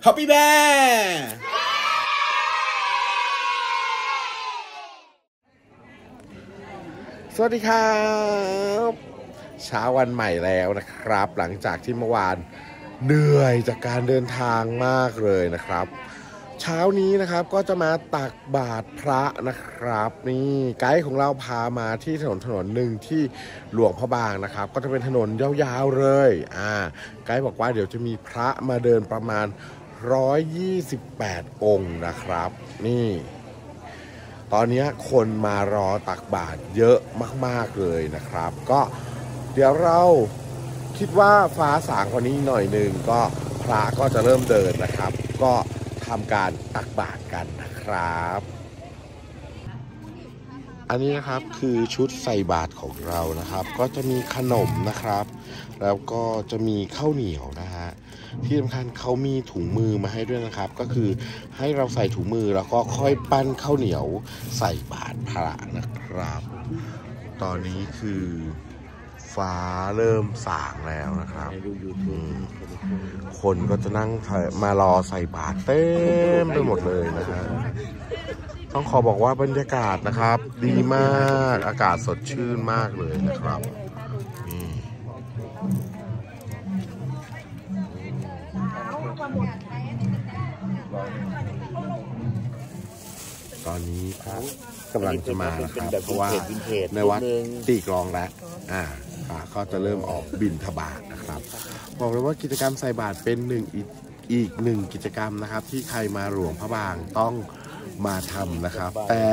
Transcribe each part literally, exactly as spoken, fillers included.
Happy Bear สวัสดีครับเช้าวันใหม่แล้วนะครับหลังจากที่เมื่อวานเหนื่อยจากการเดินทางมากเลยนะครับเช้านี้นะครับก็จะมาตักบาตรพระนะครับนี่ไกด์ของเราพามาที่ถนนถนนหนึ่งที่หลวงพระบางนะครับก็จะเป็นถนนยาวๆเลยอ่าไกด์บอกว่าเดี๋ยวจะมีพระมาเดินประมาณหนึ่งร้อยยี่สิบแปดองค์นะครับนี่ตอนนี้คนมารอตักบาตรเยอะมากๆเลยนะครับก็เดี๋ยวเราคิดว่าฟ้าสางกว่านี้หน่อยหนึ่งก็พระก็จะเริ่มเดินนะครับก็ทำการตักบาตรกันนะครับอันนี้นะครับคือชุดใส่บาตรของเรานะครับก็จะมีขนมนะครับแล้วก็จะมีข้าวเหนียวนะฮะที่สำคัญเขามีถุงมือมาให้ด้วยนะครับก็คือให้เราใส่ถุงมือแล้วก็ค่อยปั้นข้าวเหนียวใส่บาตรพระนะครับตอนนี้คือฟ้าเริ่มสางแล้วนะครับคนก็จะนั่งมารอใส่บาตรเต็มไปหมดเลยนะฮะต้องขอบอกว่าบรรยากาศนะครับดีมากอากาศสดชื่นมากเลยนะครับนี่ตอนนี้พระกำลังจะมานะครับเพราะว่าในวัดตีกลองแล้วอ่าพระก็จะเริ่มออกบิณฑบาตนะครับบอกเลยว่ากิจกรรมใส่บาตรเป็นหนึ่งอีกอีกหนึ่งกิจกรรมนะครับที่ใครมาหลวงพระบางต้องมาทำนะครับแต่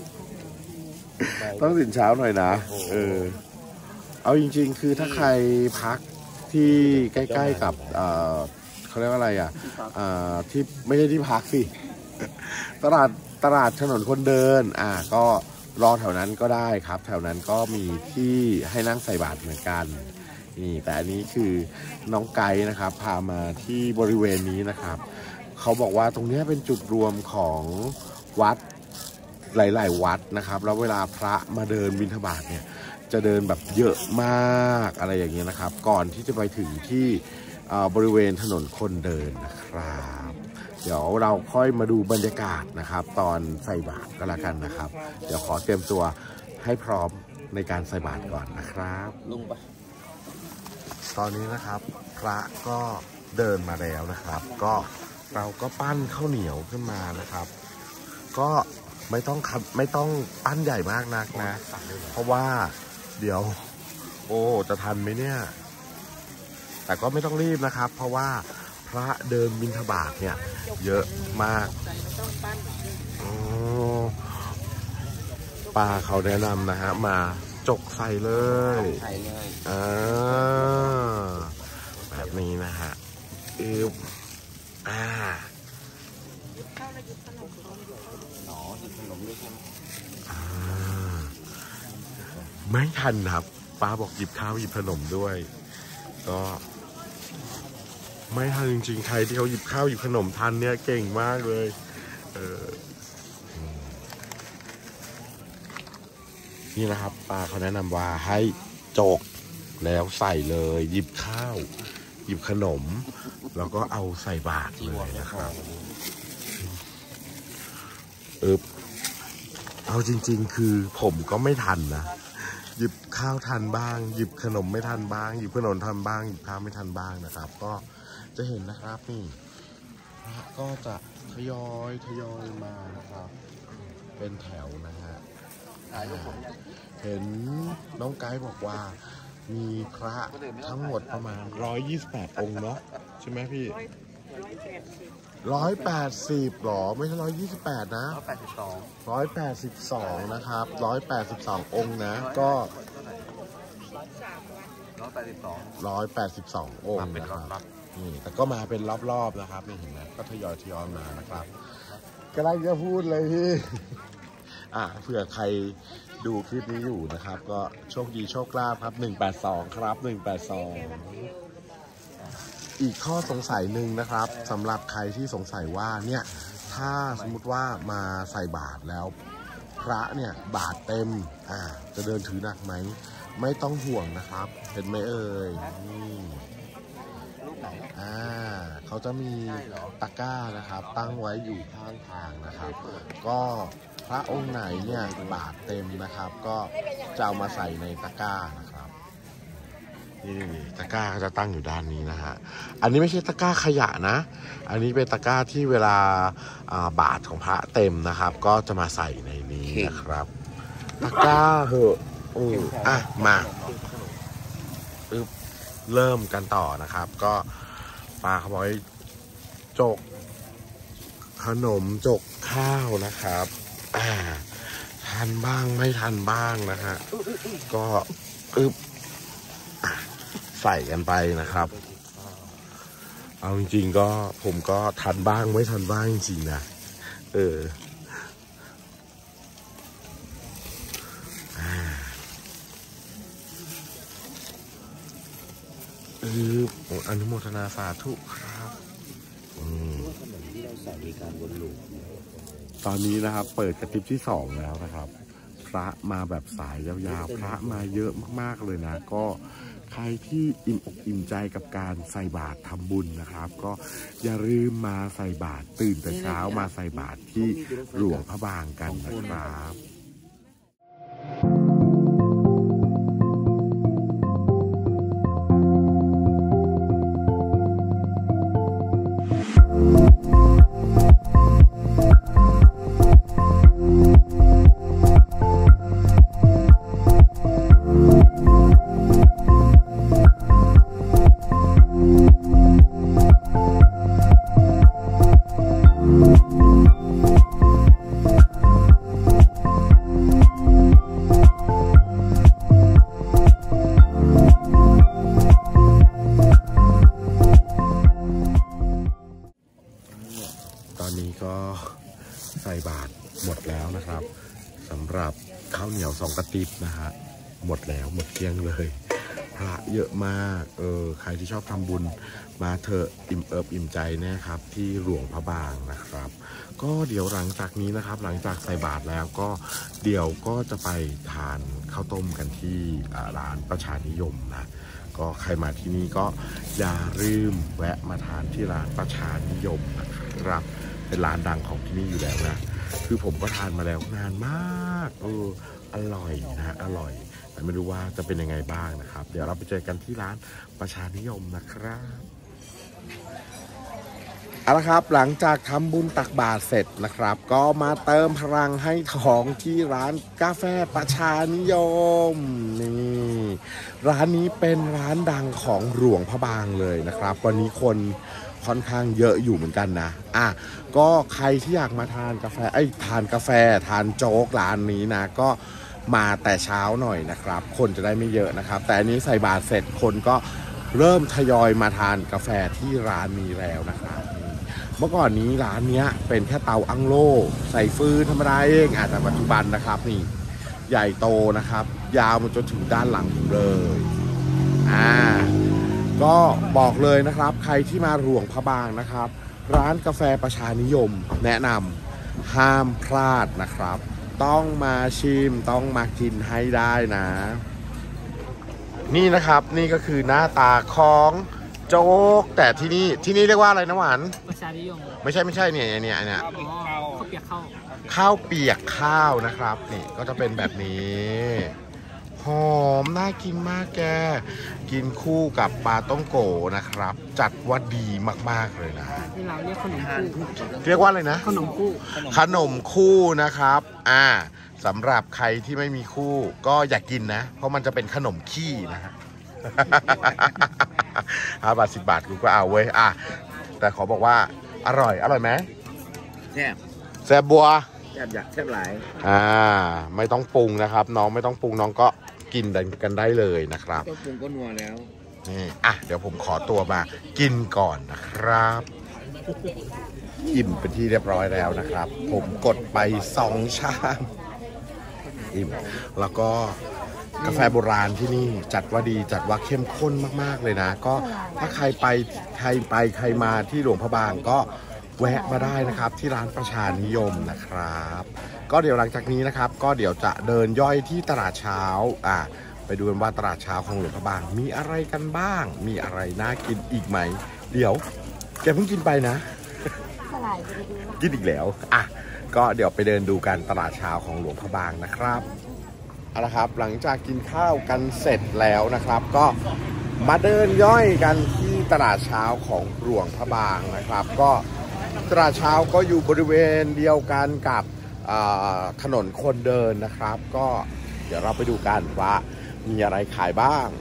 ต้องตื่นเช้าหน่อยนะเออเอาจริงๆคือถ้าใครพักที่ใกล้ๆกับเออเขาเรียกว่าอะไรอ่ะที่ไม่ใช่ที่พักสิตลาดตลาดถนนคนเดินอ่าก็รอแถวนั้นก็ได้ครับแถวนั้นก็มีที่ให้นั่งใส่บาตรเหมือนกันนี่แต่อันนี้คือน้องไกด์นะครับพามาที่บริเวณนี้นะครับเขาบอกว่าตรงนี้เป็นจุดรวมของวัดหลายๆวัดนะครับแล้วเวลาพระมาเดินบิณฑบาตเนี่ยจะเดินแบบเยอะมากอะไรอย่างเงี้ยนะครับก่อนที่จะไปถึงที่บริเวณถนนคนเดินนะครับเดี๋ยวเราค่อยมาดูบรรยากาศนะครับตอนใส่บาตรก็แล้วกันนะครับเดี๋ยวขอเตรียมตัวให้พร้อมในการใส่บาตรก่อนนะครับลุงปะตอนนี้นะครับพระก็เดินมาแล้วนะครับก็เราก็ปั้นข้าวเหนียวขึ้นมานะครับก็ไม่ต้องไม่ต้องปั้นใหญ่มากนักนะเพราะว่าเดี๋ยวโอ้จะทันไหมเนี่ยแต่ก็ไม่ต้องรีบนะครับเพราะว่าพระเดินบิณฑบาตเนี่ยเยอะมากป้าเขาแนะนำนะฮะมาจกใส่เลยอ่าแบบนี้นะฮะอืบอ่าไม่ทันครับป้าบอกหยิบข้าวหยิบขนมด้วยก็ไม่ทันจริงๆใครที่เขาหยิบข้าวหยิบขนมทันเนี่ยเก่งมากเลยเออนี่นะครับป้าเขาแนะนำว่าให้จกแล้วใส่เลยหยิบข้าวหยิบขนมแล้วก็เอาใส่บาตรเลยนะครับเออเอาจริงๆคือผมก็ไม่ทันนะหยิบข้าวทันบ้างหยิบขนมไม่ทันบ้างหยิบขนมทันบ้างหยิบข้าวไม่ทันบ้างนะครับก็จะเห็นนะครับนี่พระก็จะทยอยทยอยมานะครับเป็นแถวนะฮะเห็นน้องไกด์บอกว่ามีพระทั้งหมดประมาณหนึ่งร้อยยี่สิบแปดองค์เนาะใช่ไหมพี่ร้อยแปดสิบหรอไม่ใช่ร้อยยี่สิบแปดนะร้อยแปดสิบสองร้อยแปดสิบสองนะครับร้อยแปดสิบสององค์นะก็ร้อยแปดสิบสองร้อยแปดสิบสององค์นะครับนี่แต่ก็มาเป็นรอบๆนะครับนี่เห็นไหมก็ทยอยทยอยมานะครับกำลังจะพูดเลยพี่อ่ะเผื่อใครดูคลิปนี้อยู่นะครับก็โชคดีโชคลาภครับหนึ่งแปดสองครับหนึ่งแปดสองอีกข้อสงสัยหนึ่งนะครับสำหรับใครที่สงสัยว่าเนี่ยถ้าสมมุติว่ามาใส่บาตรแล้วพระเนี่ยบาตรเต็มอ่าจะเดินถือหนักไหมไม่ต้องห่วงนะครับเห็นไหมเอ่ยนี่อ่าเขาเขาจะมีตะกร้านะครับตั้งไว้อยู่ข้างทางนะครับก็พระองค์ไหนเนี่ยบาทเต็มนะครับก็จะเอามาใส่ในตะกร้านะครับนี่ตะกร้าก็จะตั้งอยู่ด้านนี้นะฮะอันนี้ไม่ใช่ตะกร้าขยะนะอันนี้เป็นตะกร้าที่เวลาบาทของพระเต็มนะครับก็จะมาใส่ในนี้นะครับตะกร้าเหอะอืออ่ะมาปึ๊บเริ่มกันต่อนะครับก็ปลาเขาบอกให้จกขนมจกข้าวนะครับอ่าทันบ้างไม่ทันบ้างนะฮะก็อึบใส่กันไปนะครับเอาจริงๆก็ผมก็ทันบ้างไม่ทันบ้างจริงๆนะเออเอออนุโมทนาสาธุครับขนมที่เราใส่ในการวนลูปตอนนี้นะครับเปิดกระติบที่สองแล้วนะครับพระมาแบบสายยาวๆพระมาเยอะมากๆเลยนะก็ใครที่อิ่มอกอิ่มใจกับการใส่บาตรทำบุญนะครับก็อย่าลืมมาใส่บาตรตื่นแต่เช้ามาใส่บาตรที่หลวงพระบางกันนะครับใส่บาตรหมดแล้วนะครับสำหรับข้าวเหนียวสองกระติบนะฮะหมดแล้วหมดเกลี้ยงเลยพระเยอะมากเออใครที่ชอบทำบุญมาเถอะอิ่มเอิบอิ่มใจแน่ครับที่หลวงพระบางนะครับก็เดี๋ยวหลังจากนี้นะครับหลังจากใส่บาตรแล้วก็เดี๋ยวก็จะไปทานข้าวต้มกันที่ร้านประชานิยมนะก็ใครมาที่นี่ก็อย่าลืมแวะมาทานที่ร้านประชานิยมนะครับเป็นร้านดังของที่นี่อยู่แล้วนะคือผมก็ทานมาแล้วนานมากเอออร่อยนะอร่อยแต่ไม่รู้ว่าจะเป็นยังไงบ้างนะครับเดี๋ยวเราไปเจอกันที่ร้านประชานิยมนะครับเอาละครับหลังจากทำบุญตักบาตรเสร็จนะครับก็มาเติมพลังให้ท้องที่ร้านกาแฟประชานิยมนี่ร้านนี้เป็นร้านดังของหลวงพระบางเลยนะครับวันนี้คนค่อนข้างเยอะอยู่เหมือนกันนะอ่ะก็ใครที่อยากมาทานกาแฟไอ้ทานกาแฟทานโจ๊กร้านนี้นะก็มาแต่เช้าหน่อยนะครับคนจะได้ไม่เยอะนะครับแต่อันนี้ใส่บาตรเสร็จคนก็เริ่มทยอยมาทานกาแฟที่ร้านนี้แล้วนะครับเมื่อก่อนนี้ร้านนี้เป็นแค่เตาอั้งโล่ใส่ฟืนธรรมดาเองอาจจะปัจจุบันนะครับนี่ใหญ่โตนะครับยาวมาจนถึงด้านหลังเลยอ่าก็บอกเลยนะครับใครที่มาหลวงพระบางนะครับร้านกาแฟประชานิยมแนะนำห้ามพลาดนะครับต้องมาชิมต้องมากินให้ได้นะนี่นะครับนี่ก็คือหน้าตาของโจ๊กแต่ที่นี่ที่นี่เรียกว่าอะไรนะหวานประชานิยมไม่ใช่ไม่ใช่เนี่ยเนี่ยเนี่ยข้าวเปียกข้าวข้าวเปียกข้าวนะครับนี่ก็จะเป็นแบบนี้หอมน่ากินมากแกกินคู่กับปลาต้มโกนะครับจัดว่าดีมากๆเลยนะที่เราเรียกขนมคู่เรียกว่าอะไรนะขนมคู่ขนมคู่นะครับอ่าสำหรับใครที่ไม่มีคู่ก็อยากกินนะเพราะมันจะเป็นขนมขี้นะฮะห้าบาทสิบบาทกูก็เอาเว้ยอ่ะแต่ขอบอกว่าอร่อยอร่อยไหมแซ่บแซ่บบัวแซ่บอยากแซ่บหลายอ่าไม่ต้องปรุงนะครับน้องไม่ต้องปรุงน้องก็กินกันได้เลยนะครับต้องปรุงก็นัวแล้วนี่อ่ะเดี๋ยวผมขอตัวมากินก่อนนะครับอิ่มเป็นที่เรียบร้อยแล้วนะครับผมกดไปสองชามอิ่มแล้วก็กาแฟโบราณที่นี่จัดว่าดีจัดว่าเข้มข้นมากๆเลยนะก็ถ้าใครไปใครไปใครมาที่หลวงพระบางก็แวะมาได้นะครับที่ร้านประชานิยมนะครับก็เดี๋ยวหลังจากนี้นะครับก็เดี๋ยวจะเดินย่อยที่ตลาดเช้าอ่ะไปดูกันว่าตลาดเช้าของหลวงพระบางมีอะไรกันบ้างมีอะไรน่ากินอีกไหมเดี๋ยวแกเพิ่งกินไปนะกินอีกแล้วอ่ะก็เดี๋ยวไปเดินดูกันตลาดเช้าของหลวงพระบางนะครับเอาละครับหลังจากกินข้าวกันเสร็จแล้วนะครับก็มาเดินย่อยกันที่ตลาดเช้าของหลวงพระบางนะครับก็ตลาดเช้าก็อยู่บริเวณเดียวกันกับถนนคนเดินนะครับก็เดี๋ยวเราไปดูกันว่ามีอะไรขายบ้าง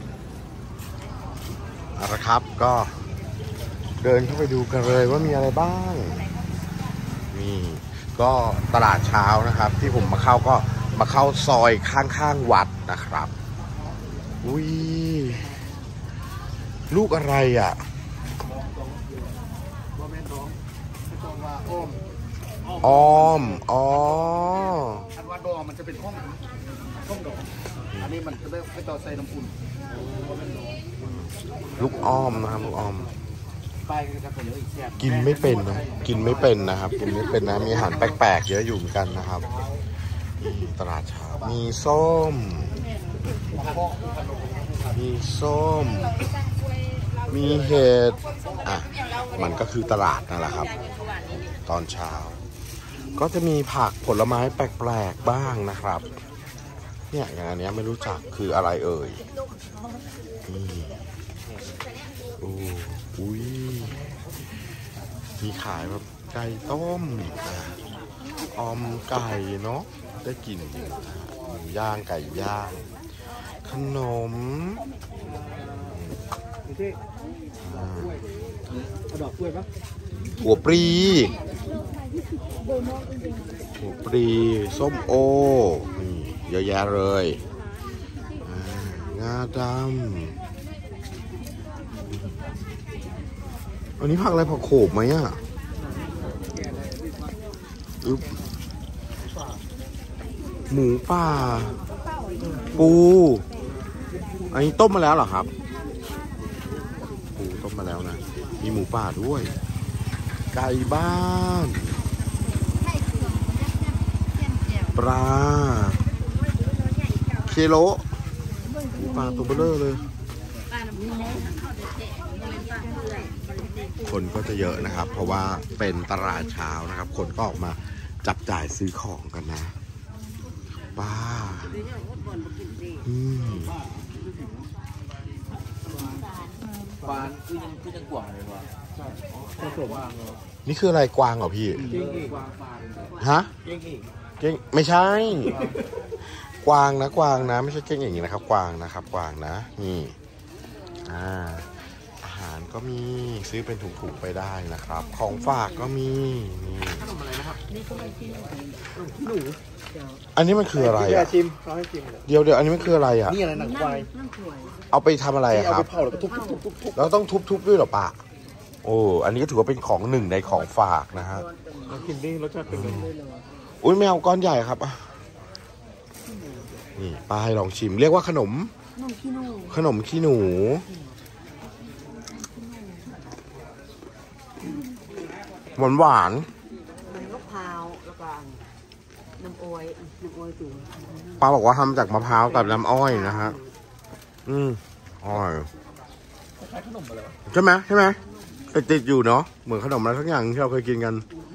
เอาละครับก็เดินเข้าไปดูกันเลยว่ามีอะไรบ้างนี่ก็ตลาดเช้านะครับที่ผมมาเข้าก็มาเข้าซอยข้างๆวัดนะครับอุ้ยลูกอะไรอ่ะออมอ๋ออันว่าดอมันจะเป็นห้องห้องดอกอันนี้มันจะได้ไม่ต่อใส่น้ำอุ่นลูกอ้อมนะครับลูกอ้อมกินไม่เป็นนะกินไม่เป็นนะครับกินไม่เป็นนะมีอาหารแปลกๆเยอะอยู่เหมือนกันนะครับตลาดเช้ามีส้มมีส้มมีเห็ดอ่ะมันก็คือตลาดนั่นแหละครับตอนเช้าก็จะมีผักผลไม้แปลกๆบ้างนะครับเนี่ยอย่างอันนี้ไม่รู้จักคืออะไรเอ่ยนี่อู้อุ้ยมีขายแบบไก่ต้มออมไก่เนาะได้กลิ่นย่างไก่ย่างขนมหัวปรีหัวปรีส้มโอนี่เยอะแยะเลยงาดำอันนี้ผักอะไรผักโขบไหมอ่ะอึ๊บหมูป่าปูอันนี้ต้มมาแล้วเหรอครับปูต้มมาแล้วนะมีหมูป่าด้วยไก่บ้านปลาเคโลหมูป่าตัวเบลอเลยคนก็จะเยอะนะครับเพราะว่าเป็นตลาดเช้านะครับคนก็ออกมาจับจ่ายซื้อของกันนะป้าอืมปานคือยังคือยังกว่างเลยวะนี่คืออะไรกวางเหรอพี่ฮะเก้งไม่ใช่ กวางนะกวางนะไม่ใช่เก้งอย่างนี้นะครับกวางนะครับกวางนะนี่อ่าอาหารก็มีซื้อเป็นถุงๆไปได้นะครับของฝากก็มีนี่ขนมอะไรนะครับนี่ขนมขี้หนูอันนี้มันคืออะไรอ่ะเดี๋ยวเดี๋ยวอันนี้มันคืออะไรอ่ะนี่อะไรหนังควายเอาไปทำอะไรครับเอาไปเผาแล้วก็ทุบๆๆแล้วต้องทุบๆด้วยหรอปะโอ้อันนี้ก็ถือว่าเป็นของหนึ่งในของฝากนะฮะกินดิรสชาติเป็นไงอุ้ยไม่เอาก้อนใหญ่ครับนี่ป้าให้ลองชิมเรียกว่าขนมขนมขี้หนูหวานหวานมะพร้าวแล้วก็น้ำอ้อยน้ำอ้อยตุ๋นป้าบอกว่าทำจากมะพร้าวกับน้ำอ้อยนะฮะอืมอร่อยคล้ายขนมอะไรใช่ไหมใช่ไหมติดๆอยู่เนาะเหมือนขนมอะไรสักอย่างที่เราเคยกินกัน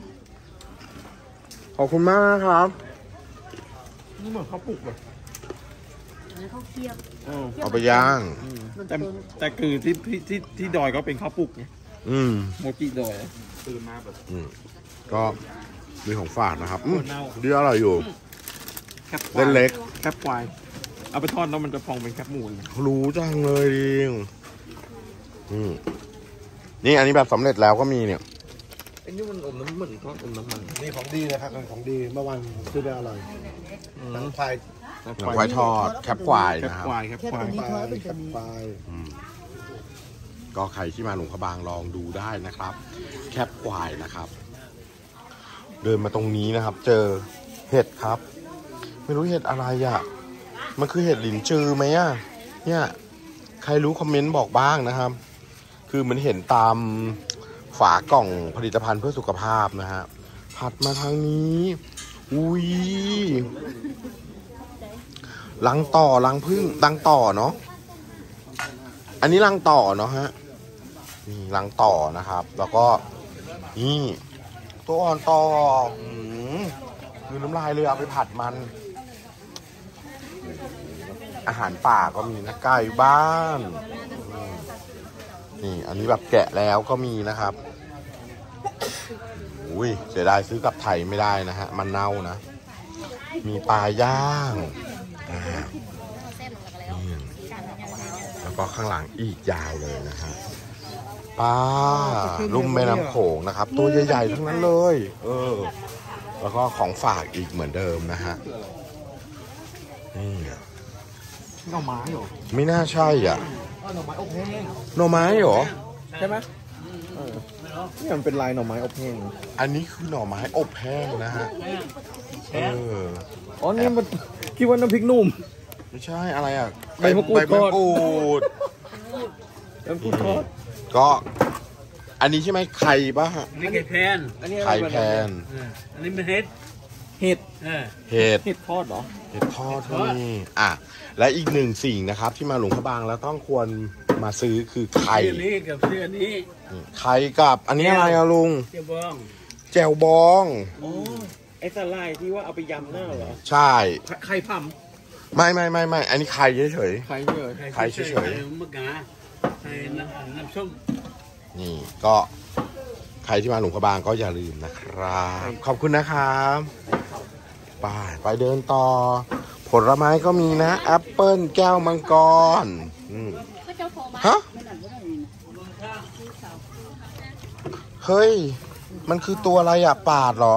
ขอบคุณมากนะครับนี่เหมือนข้าวปุกเลยข้าวเคี่ยวเอาไปย่างแต่แต่คือที่ที่ที่ดอยก็เป็นข้าวปุกไงอืมโมจิดอยตื่นมาแบบอืมก็มีของฝากนะครับอืมดีอร่อยอยู่เล่นเล็กแคบควายเอาไปทอดแล้วมันจะพองเป็นแคบหมูรู้จังเลยดิอืมนี่อันนี้แบบสำเร็จแล้วก็มีเนี่ยไอ้นี่มันอมน้ำมันทอดอมน้ำมันนี่ของดีเลยครับของดีเมื่อวันซื้อได้อร่อยหนังควายหนังควายทอดแคบควายนะครับแคบควายแคบควายแคบควายก็ใครที่มาหลวงพระบางลองดูได้นะครับแคบควายนะครับเดินมาตรงนี้นะครับเจอเห็ดครับไม่รู้เห็ดอะไรอ่ะมันคือเห็ดหลินจือไหมอ่ะเนี่ยใครรู้คอมเมนต์บอกบ้างนะครับคือมันเห็นตามฝากล่องผลิตภัณฑ์เพื่อสุขภาพนะฮะผัดมาทางนี้อุ้ยลังต่อลังพึ่งลังต่อเนาะอันนี้ลังต่อเนาะฮะมีรังต่อนะครับ แล้วก็นี่ตัวอ่อนต่ออืมคือน้ำลายเลยเอาไปผัดมันอาหารป่าก็มีนะไก่บ้านนี่อันนี้แบบแกะแล้วก็มีนะครับอุ้ยเสียดายซื้อกลับไทยไม่ได้นะฮะมันเน่านะมีปลาย่างแล้วก็ข้างหลังอีกยาวเลยนะฮะปลาลุ่มแม่น้ำโขงนะครับตัวใหญ่ๆทั้งนั้นเลยเออแล้วก็ของฝากอีกเหมือนเดิมนะฮะนี่หน่อไม้เหรอไม่น่าใช่อ่ะหน่อไม้อบแห้งหน่อไม้เหรอใช่ไหมเออนี่มันเป็นลายหน่อไม้อบแห้งอันนี้คือหน่อไม้อบแห้งนะฮะเอออ๋อนี่มันคิดว่าน้ำพริกหนุ่มไม่ใช่อะไรอ่ะใบมะกรูดใบมะกรูดน้ำพริกทอดก็อันนี้ใช่ไหมไข่ป่ะฮะอันนี้ไข่แพนอันนี้ไข่แพนเอออันนี้เป็นเห็ดเห็ดเออเห็ดเห็ดทอดเหรอเห็ดทอดที่นี่อ่ะและอีกหนึ่งสิ่งนะครับ ที่มาหลวงพระบางแล้วต้องควรมาซื้อคือไข่เสื้อนี้กับเสื้อนี้ไข่กับอันนี้อะไรอะลุงเจ้าบ้องแจ่วบองโอ้ไอ้สลายที่ว่าเอาไปยำหน้าเหรอใช่ไข่พัมไม่ไม่ไม่ไม่อันนี้ไข่เฉยไข่เยอะไข่เฉยๆไข่มะกาไข่น้ำน้ำส้มๆนี่ก็ใครที่มาหลวงพระบางก็อย่าลืมนะครับขอบคุณนะครับไปไปเดินต่อ ผลไม้ก็มีนะแอปเปิ้ลแก้วมังกรอืมฮะเฮ้ยมันคือตัวอะไรอะปาดเหรอ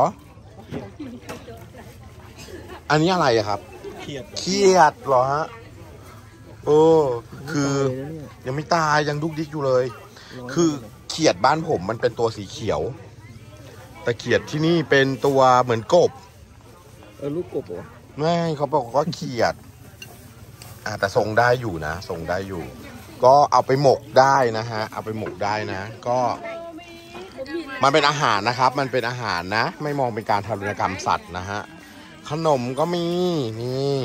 อันนี้อะไรอะครับเขียดเครียดเหรอฮะโอ้คือยังไม่ตายยังดุกดิกอยู่เลย คือเขียดบ้านผมมันเป็นตัวสีเขียว แต่เขียดที่นี่เป็นตัวเหมือนกบเออลูกกบเหรอไม่เขาบอกว่าเขียดอ่าแต่ทรงได้อยู่นะทรงได้อยู่ ก็เอาไปหมกได้นะฮะเอาไปหมกได้นะ ก็มันเป็นอาหารนะครับ มันเป็นอาหารนะ ไม่มองเป็นการทารุณกรรมสัตว์นะฮะขนมก็มีนี่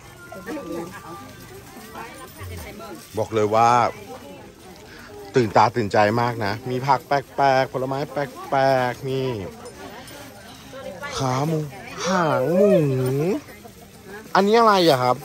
บอกเลยว่า ตื่นตาตื่นใจมากนะมีผักแปลกๆผลไม้แปลกๆนี่ขาหมูหางหมูอันนี้อะไรอะครับ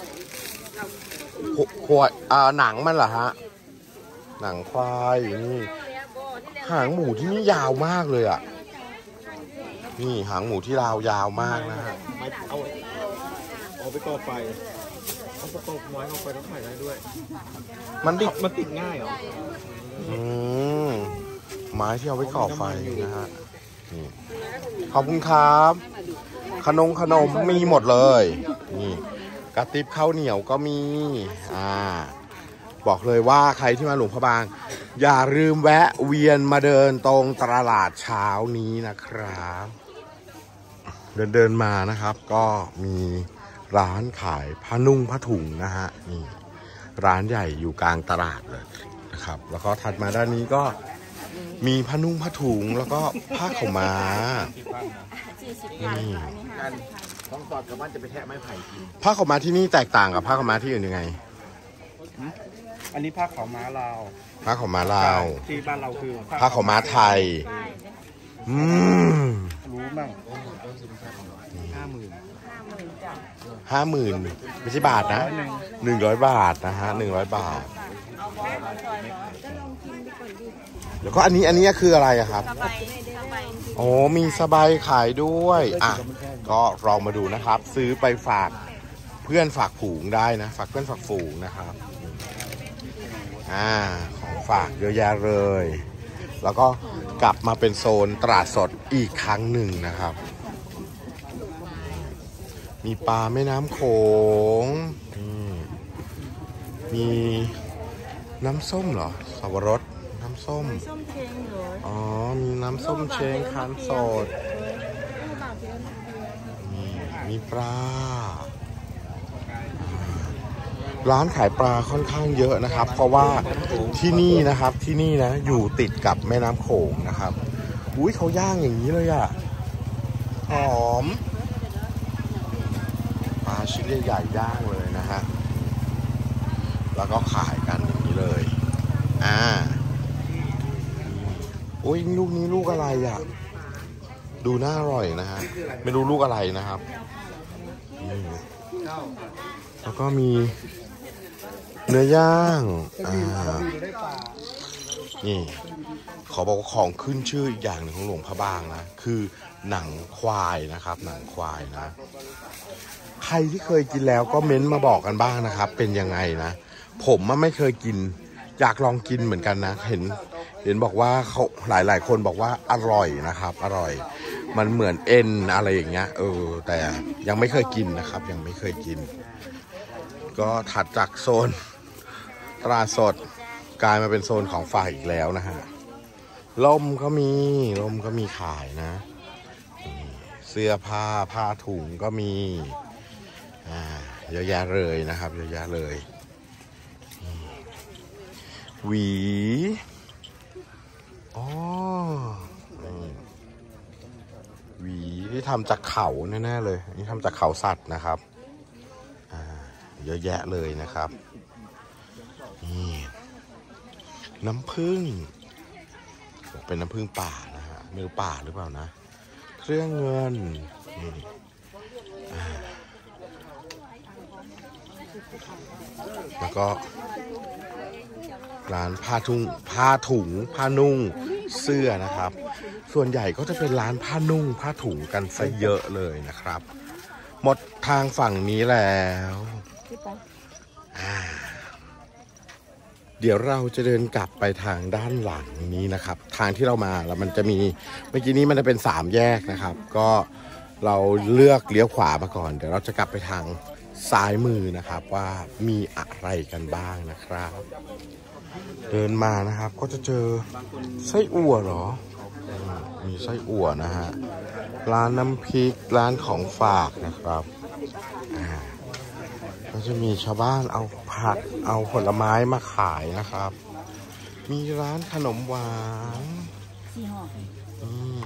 ขวดอ่าหนังมันเหรอฮะหนังควายนี่หางหมูที่นี่ยาวมากเลยอะนี่หางหมูที่ราวยาวมากนะฮะไม้เอาเอาไปก่อไฟเอาไปก่อไม้เอาไปแล้วถ่ายได้ด้วยมันติดมันติดง่ายเหรออืมไม้ที่เอาไว้ก่อไฟนะฮะนี่ขอบคุณครับขนมขนมมีหมดเลยนี่กระติบข้าวเหนียวก็มีอ่าบอกเลยว่าใครที่มาหลวงพระบางอย่าลืมแวะเวียนมาเดินตรงตลาดเช้านี้นะครับเดินเดินมานะครับก็มีร้านขายผ้านุ่งผ้าถุงนะฮะนี่ร้านใหญ่อยู่กลางตลาดเลยนะครับแล้วก็ถัดมาด้านนี้ก็มีผ้านุ่งผ้าถุงแล้วก็ผ้าขาวม้านี่ต้องตอดกับว่าจะไปแทะไม้ไผ่กินผ้าขาวม้าที่นี่แตกต่างกับผ้าขาวม้าที่อื่นยังไงอันนี้ผ้าขาวม้าลาวผ้าขาวม้าลาวที่บ้านเราคือผ้าขาวม้าไทยอืมรู้มั่งห้าหมื่นห้าหมื่นไม่ใช่บาทนะหนึ่งร้อยบาทนะฮะหนึ่งร้อยบาทแล้วก็อันนี้อันนี้คืออะไรอะครับโอ้มีสบายขายด้วยอ่ะก็ลองมาดูนะครับ ซื้อไปฝากเพื่อนฝากฝูงได้นะฝากเพื่อนฝากฝูงนะครับอ่าของฝากเยอะแยะเลย แล้วก็กลับมาเป็นโซนตลาดสดอีกครั้งหนึ่งนะครับมีปลาแม่น้ำโขงมีน้ำส้มเหรอสับปะรดน้ำส้มส้มเชงเหรออ๋อมีน้ำส้มเชงคั้นสดมีมีปลาร้านขายปลาค่อนข้างเยอะนะครับเพราะว่าที่นี่นะครับที่นี่นะอยู่ติดกับแม่น้ำโขงนะครับอุ้ยเขาย่างอย่างนี้เลยอะหอมปลาชิ้นใหญ่ๆย่างเลยนะฮะแล้วก็ขายกันอย่างนี้เลยอ่าอ้ยลูกนี้ลูกอะไรอ่ะดูน่าอร่อยนะฮะไม่รู้ลูกอะไรนะครับแล้วก็มีเนื้อย่างอ่านี่ขอบอกว่าของขึ้นชื่ออีกอย่างหนึ่งของหลวงพระบางนะคือหนังควายนะครับหนังควายนะใครที่เคยกินแล้วก็เม้นมาบอกกันบ้างนะครับเป็นยังไงนะผมไม่เคยกินอยากลองกินเหมือนกันนะเห็นเห็นบอกว่าเขาหลายๆคนบอกว่าอร่อยนะครับอร่อยมันเหมือนเอ็นอะไรอย่างเงี้ยเออแต่ยังไม่เคยกินนะครับยังไม่เคยกินก็ถัดจากโซนตลาดสดกลายมาเป็นโซนของฝากอีกแล้วนะฮะล่มก็มีล่มก็มีขายนะเสื้อผ้าผ้าถุงก็มีอ่าเยอะแยะเลยนะครับเยอะแยะเลยหวีอ๋อหวีที่ทำจากเขาแน่ๆเลยนี่ทำจากเขาสัตว์นะครับอ่าเยอะแยะเลยนะครับนี่น้ำผึ้งเป็นน้ำผึ้งป่านะฮะไม่รู้ป่าหรือเปล่านะเครื่องเงินนี่แล้วก็ร้านผ้าทุ่งผ้าถุงผ้านุ่งเสื้อนะครับส่วนใหญ่ก็จะเป็นร้านผ้านุ่งผ้าถุงกันซะเยอะเลยนะครับหมดทางฝั่งนี้แล้วอ่าเดี๋ยวเราจะเดินกลับไปทางด้านหลังนี้นะครับทางที่เรามาแล้วมันจะมีเมื่อกี้นี้มันจะเป็นสามแยกนะครับก็เราเลือกเลี้ยวขวามาก่อนเดี๋ยวเราจะกลับไปทางซ้ายมือนะครับว่ามีอะไรกันบ้างนะครับเดินมานะครับก็จะเจอไส้อั่วเหรอมีไส้อั่วนะฮะร้านน้ำพริกร้านของฝากนะครับอ่าก็จะมีชาวบ้านเอาผักเอาผลไม้มาขายนะครับมีร้านขนมหวานอืม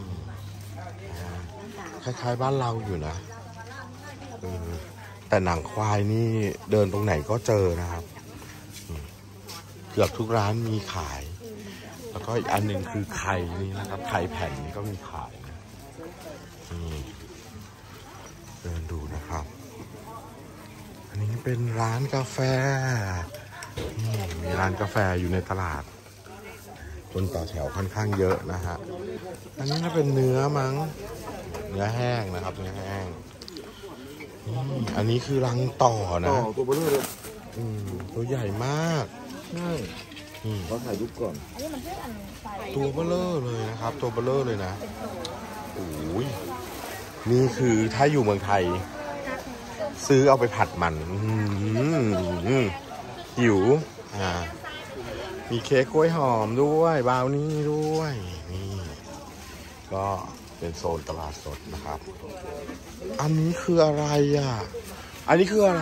คล้ายๆบ้านเราอยู่นะเออแต่หนังควายนี่เดินตรงไหนก็เจอนะครับเกือบทุกร้านมีขายแล้วก็อีกอันหนึ่งคือไข่นี่นะครับไข่แผ่นนี่ก็มีขายนะนี่เดินดูนะครับอันนี้เป็นร้านกาแฟนี่มีร้านกาแฟอยู่ในตลาดคนต่อแถวค่อนข้างเยอะนะฮะอันนี้น่าเป็นเนื้อมั้งเนื้อแห้งนะครับเนื้อแห้งอันนี้คือรังต่อนะตัวเบลอเลยตัวใหญ่มากใช่เราถ่ายรูปก่อนตัวเบลอเลยนะครับตัวเบลอเลยนะโอ้ยนี่คือถ้าอยู่เมืองไทยซื้อเอาไปผัดมันหิวอ่ามีเค้กกล้วยหอมด้วยบราวนี่ด้วยนี่ก็เป็นโซนตลาดสดนะครับอันนี้คืออะไรอ่ะอันนี้คืออะไร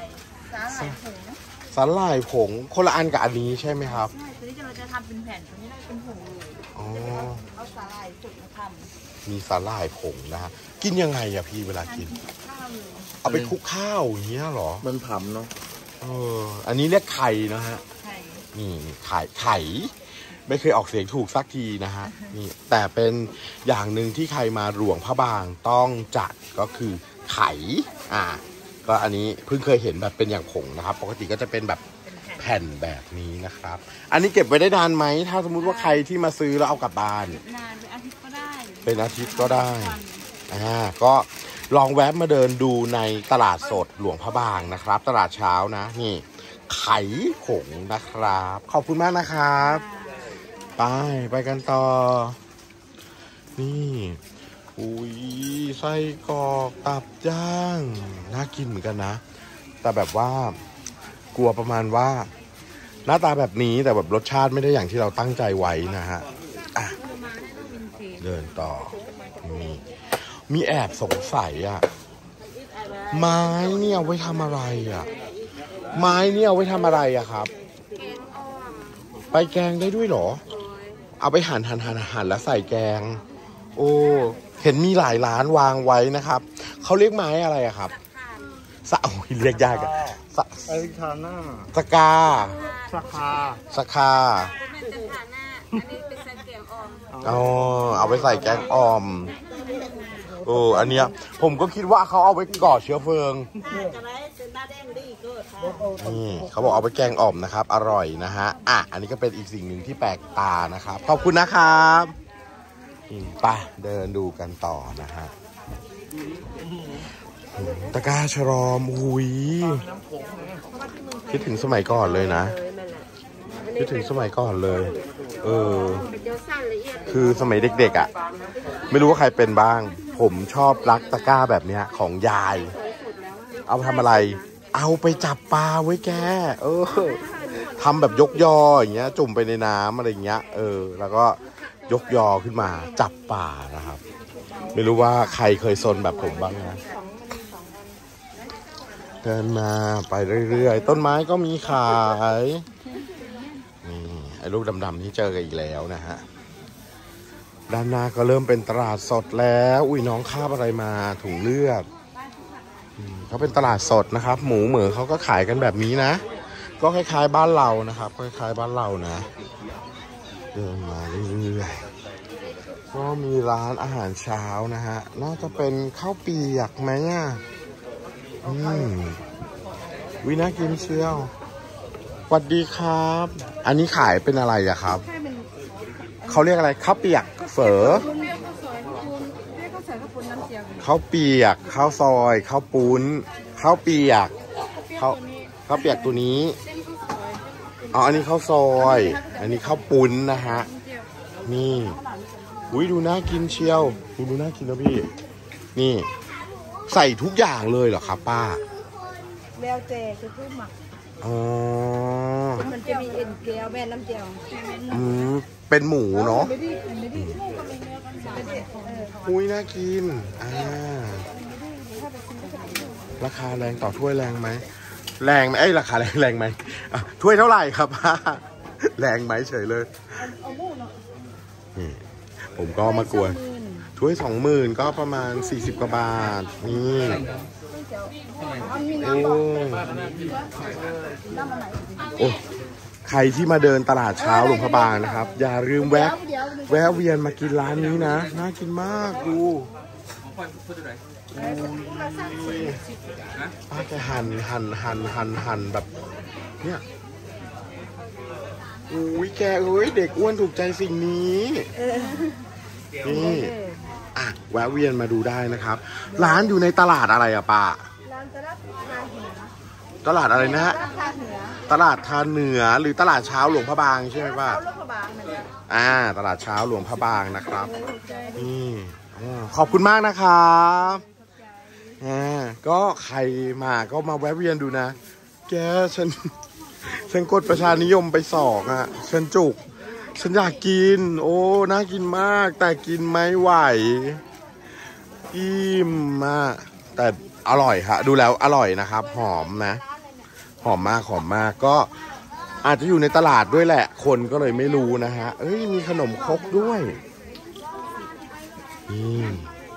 สาหร่ายผงคนละอันกับอันนี้ใช่ไหมครับใช่ตัวนี้เราจะทำเป็นแผ่นตัวนี้ได้เป็นผงเลยอ๋อเอาสาหร่ายผงมาทำมีสาหร่ายผงนะฮะกินยังไงอะพี่เวลากินเอาไปคลุกข้าวอย่างเงี้ยหรอมันผำเนาะเอออันนี้เรียกไข่นะฮะนี่ไข่ไข่ไม่เคยออกเสียงถูกสักทีนะฮะนี่แต่เป็นอย่างหนึ่งที่ใครมาหลวงพระบางต้องจัดก็คือไข่อ่าก็อันนี้เพิ่งเคยเห็นแบบเป็นอย่างผงนะครับปกติก็จะเป็นแบบแผ่นแบบนี้นะครับอันนี้เก็บไว้ได้นานไหมถ้าสมมุติว่าใครที่มาซื้อแล้วเอากลับบ้านนานเป็นอาทิตย์ก็ได้เป็นอาทิตย์ก็ได้อ่าก็ลองแวะมาเดินดูในตลาดสดหลวงพระบางนะครับตลาดเช้านะนี่ไข่ผงนะครับขอบคุณมากนะครับไปไปกันต่อนี่อุ้ยไส้กรอกตับย่างน่ากินเหมือนกันนะแต่แบบว่ากลัวประมาณว่าหน้าตาแบบนี้แต่แบบรสชาติไม่ได้อย่างที่เราตั้งใจไว้นะฮะอ่ะเดินต่อมีมีแอบสงสัยอ่ะไม้เนี่ยเอาไว้ทำอะไรอ่ะไม้เนี่ยเอาไว้ทำอะไรอ่ะครับไปแกงได้ด้วยเหรอเอาไปหั่นหั่นหั่นหั่นแล้วใส่แกงโอ้เห็นมีหลายร้านวางไว้นะครับเขาเรียกไม้อะไรอะครับสะโอ้ยเรียกยากอะสะไอ้คาหน้าสกาสกาสกาเป็นสกาหน้าอันนี้เป็นใส่แกงอ่อมอ๋อเอาไปใส่แกงอ่อมโอ้อันเนี้ยผมก็คิดว่าเขาเอาไปก่อเชื้อเพลิงนี่เขาบอกเอาไปแกงอ่อมนะครับอร่อยนะฮะอ่ะอันนี้ก็เป็นอีกสิ่งหนึ่งที่แปลกตานะครับขอบคุณนะครับไปเดินดูกันต่อนะฮะตะกร้าฉลอมหุยคิดถึงสมัยก่อนเลยนะคิดถึงสมัยก่อนเลยเออคือสมัยเด็กๆอ่ะไม่รู้ว่าใครเป็นบ้างผมชอบรักตะกร้าแบบเนี้ยของยายเอาทำอะไรเอาไปจับปลาไว้แกเออทำแบบยกยออย่างเงี้ยจุ่มไปในน้ำอะไรอย่างเงี้ยเออแล้วก็ยกยอขึ้นมาจับปลานะครับไม่รู้ว่าใครเคยซนแบบผมบ้างนะเดินมาไปเรื่อยๆต้นไม้ก็มีขายนี่ไอ้ลูกดำๆที่เจอกันอีกแล้วนะฮะด้านหน้าก็เริ่มเป็นตลาดสดแล้วอุ้ยน้องคาบอะไรมาถุงเลือดเขาเป็นตลาดสดนะครับหมูเหมือเขาก็ขายกันแบบนี้นะก็คล้ายๆบ้านเรานะครับคล้ายๆบ้านเรานะเดินมาเรื่อยๆก็มีร้านอาหารเช้านะฮะน่าจะเป็นข้าวเปียกไหมอ่ะอืมวิน่ากินเชียวสวัสดีครับอันนี้ขายเป็นอะไรอะครับเขาเรียกอะไรข้าวเปียกเฝอข้าวเปียกข้าวซอยข้าวปุ้นข้าวเปียกข้าวข้าวเปียกตัวนี้อ๋ออันนี้ข้าวซอยอันนี้ข้าวปุ้นนะฮะนี่อุ้ยดูน่ากินเชียวดูดูน่ากินนะพี่นี่ใส่ทุกอย่างเลยเหรอครับป้าแล้วแต่จะพูดหมักอ๋อมันจะมีเอ็นเกลียวแม่น้ำเจียวอืมเป็นหมูเนาะอุ้ยน่ากินอ่าราคาแรงต่อถ้วยแรงไหมแรงไหมไอ้ราคาแรงแรงไหมอ่ะถ้วยเท่าไหร่ครับป้าแรงไหมเฉยเลยนี่ผมก็มากวนถ้วยสองหมื่นก็ประมาณสี่สิบกว่าบาทนี่โอ้โอ้ใครที่มาเดินตลาดเช้าหลวงพระบางนะครับอย่าลืมแวะแวะเวียนมากินร้านนี้นะน่ากินมากดูป้าแกหั่นหั่นหั่นหั่นหั่นแบบเนี่ยอุ้ยแกเอ้ยเด็กอ้วนถูกใจสิ่งนี้นี่อ่ะแวะเวียนมาดูได้นะครับร้านอยู่ในตลาดอะไรอะป้าร้านตลาดทาเหนือตลาดอะไรนะฮะตลาดทาเหนือหรือตลาดเช้าหลวงพระบางใช่ไหมป้าอ่าตลาดเช้าหลวงพระบางนะครับนี่ขอบคุณมากนะครับอ่าก็ใครมาก็มาแวะเวียนดูนะแกฉันฉันกดประชานิยมไปสองอ่ะฉันจุกฉันอยากกินโอ้น่ากินมากแต่กินไม่ไหวอิ่มมากแต่อร่อยค่ะดูแล้วอร่อยนะครับหอมนะหอมมากหอมมากก็อาจจะอยู่ในตลาดด้วยแหละคนก็เลยไม่รู้นะฮะเอ้ยมีขนมครกด้วยนี่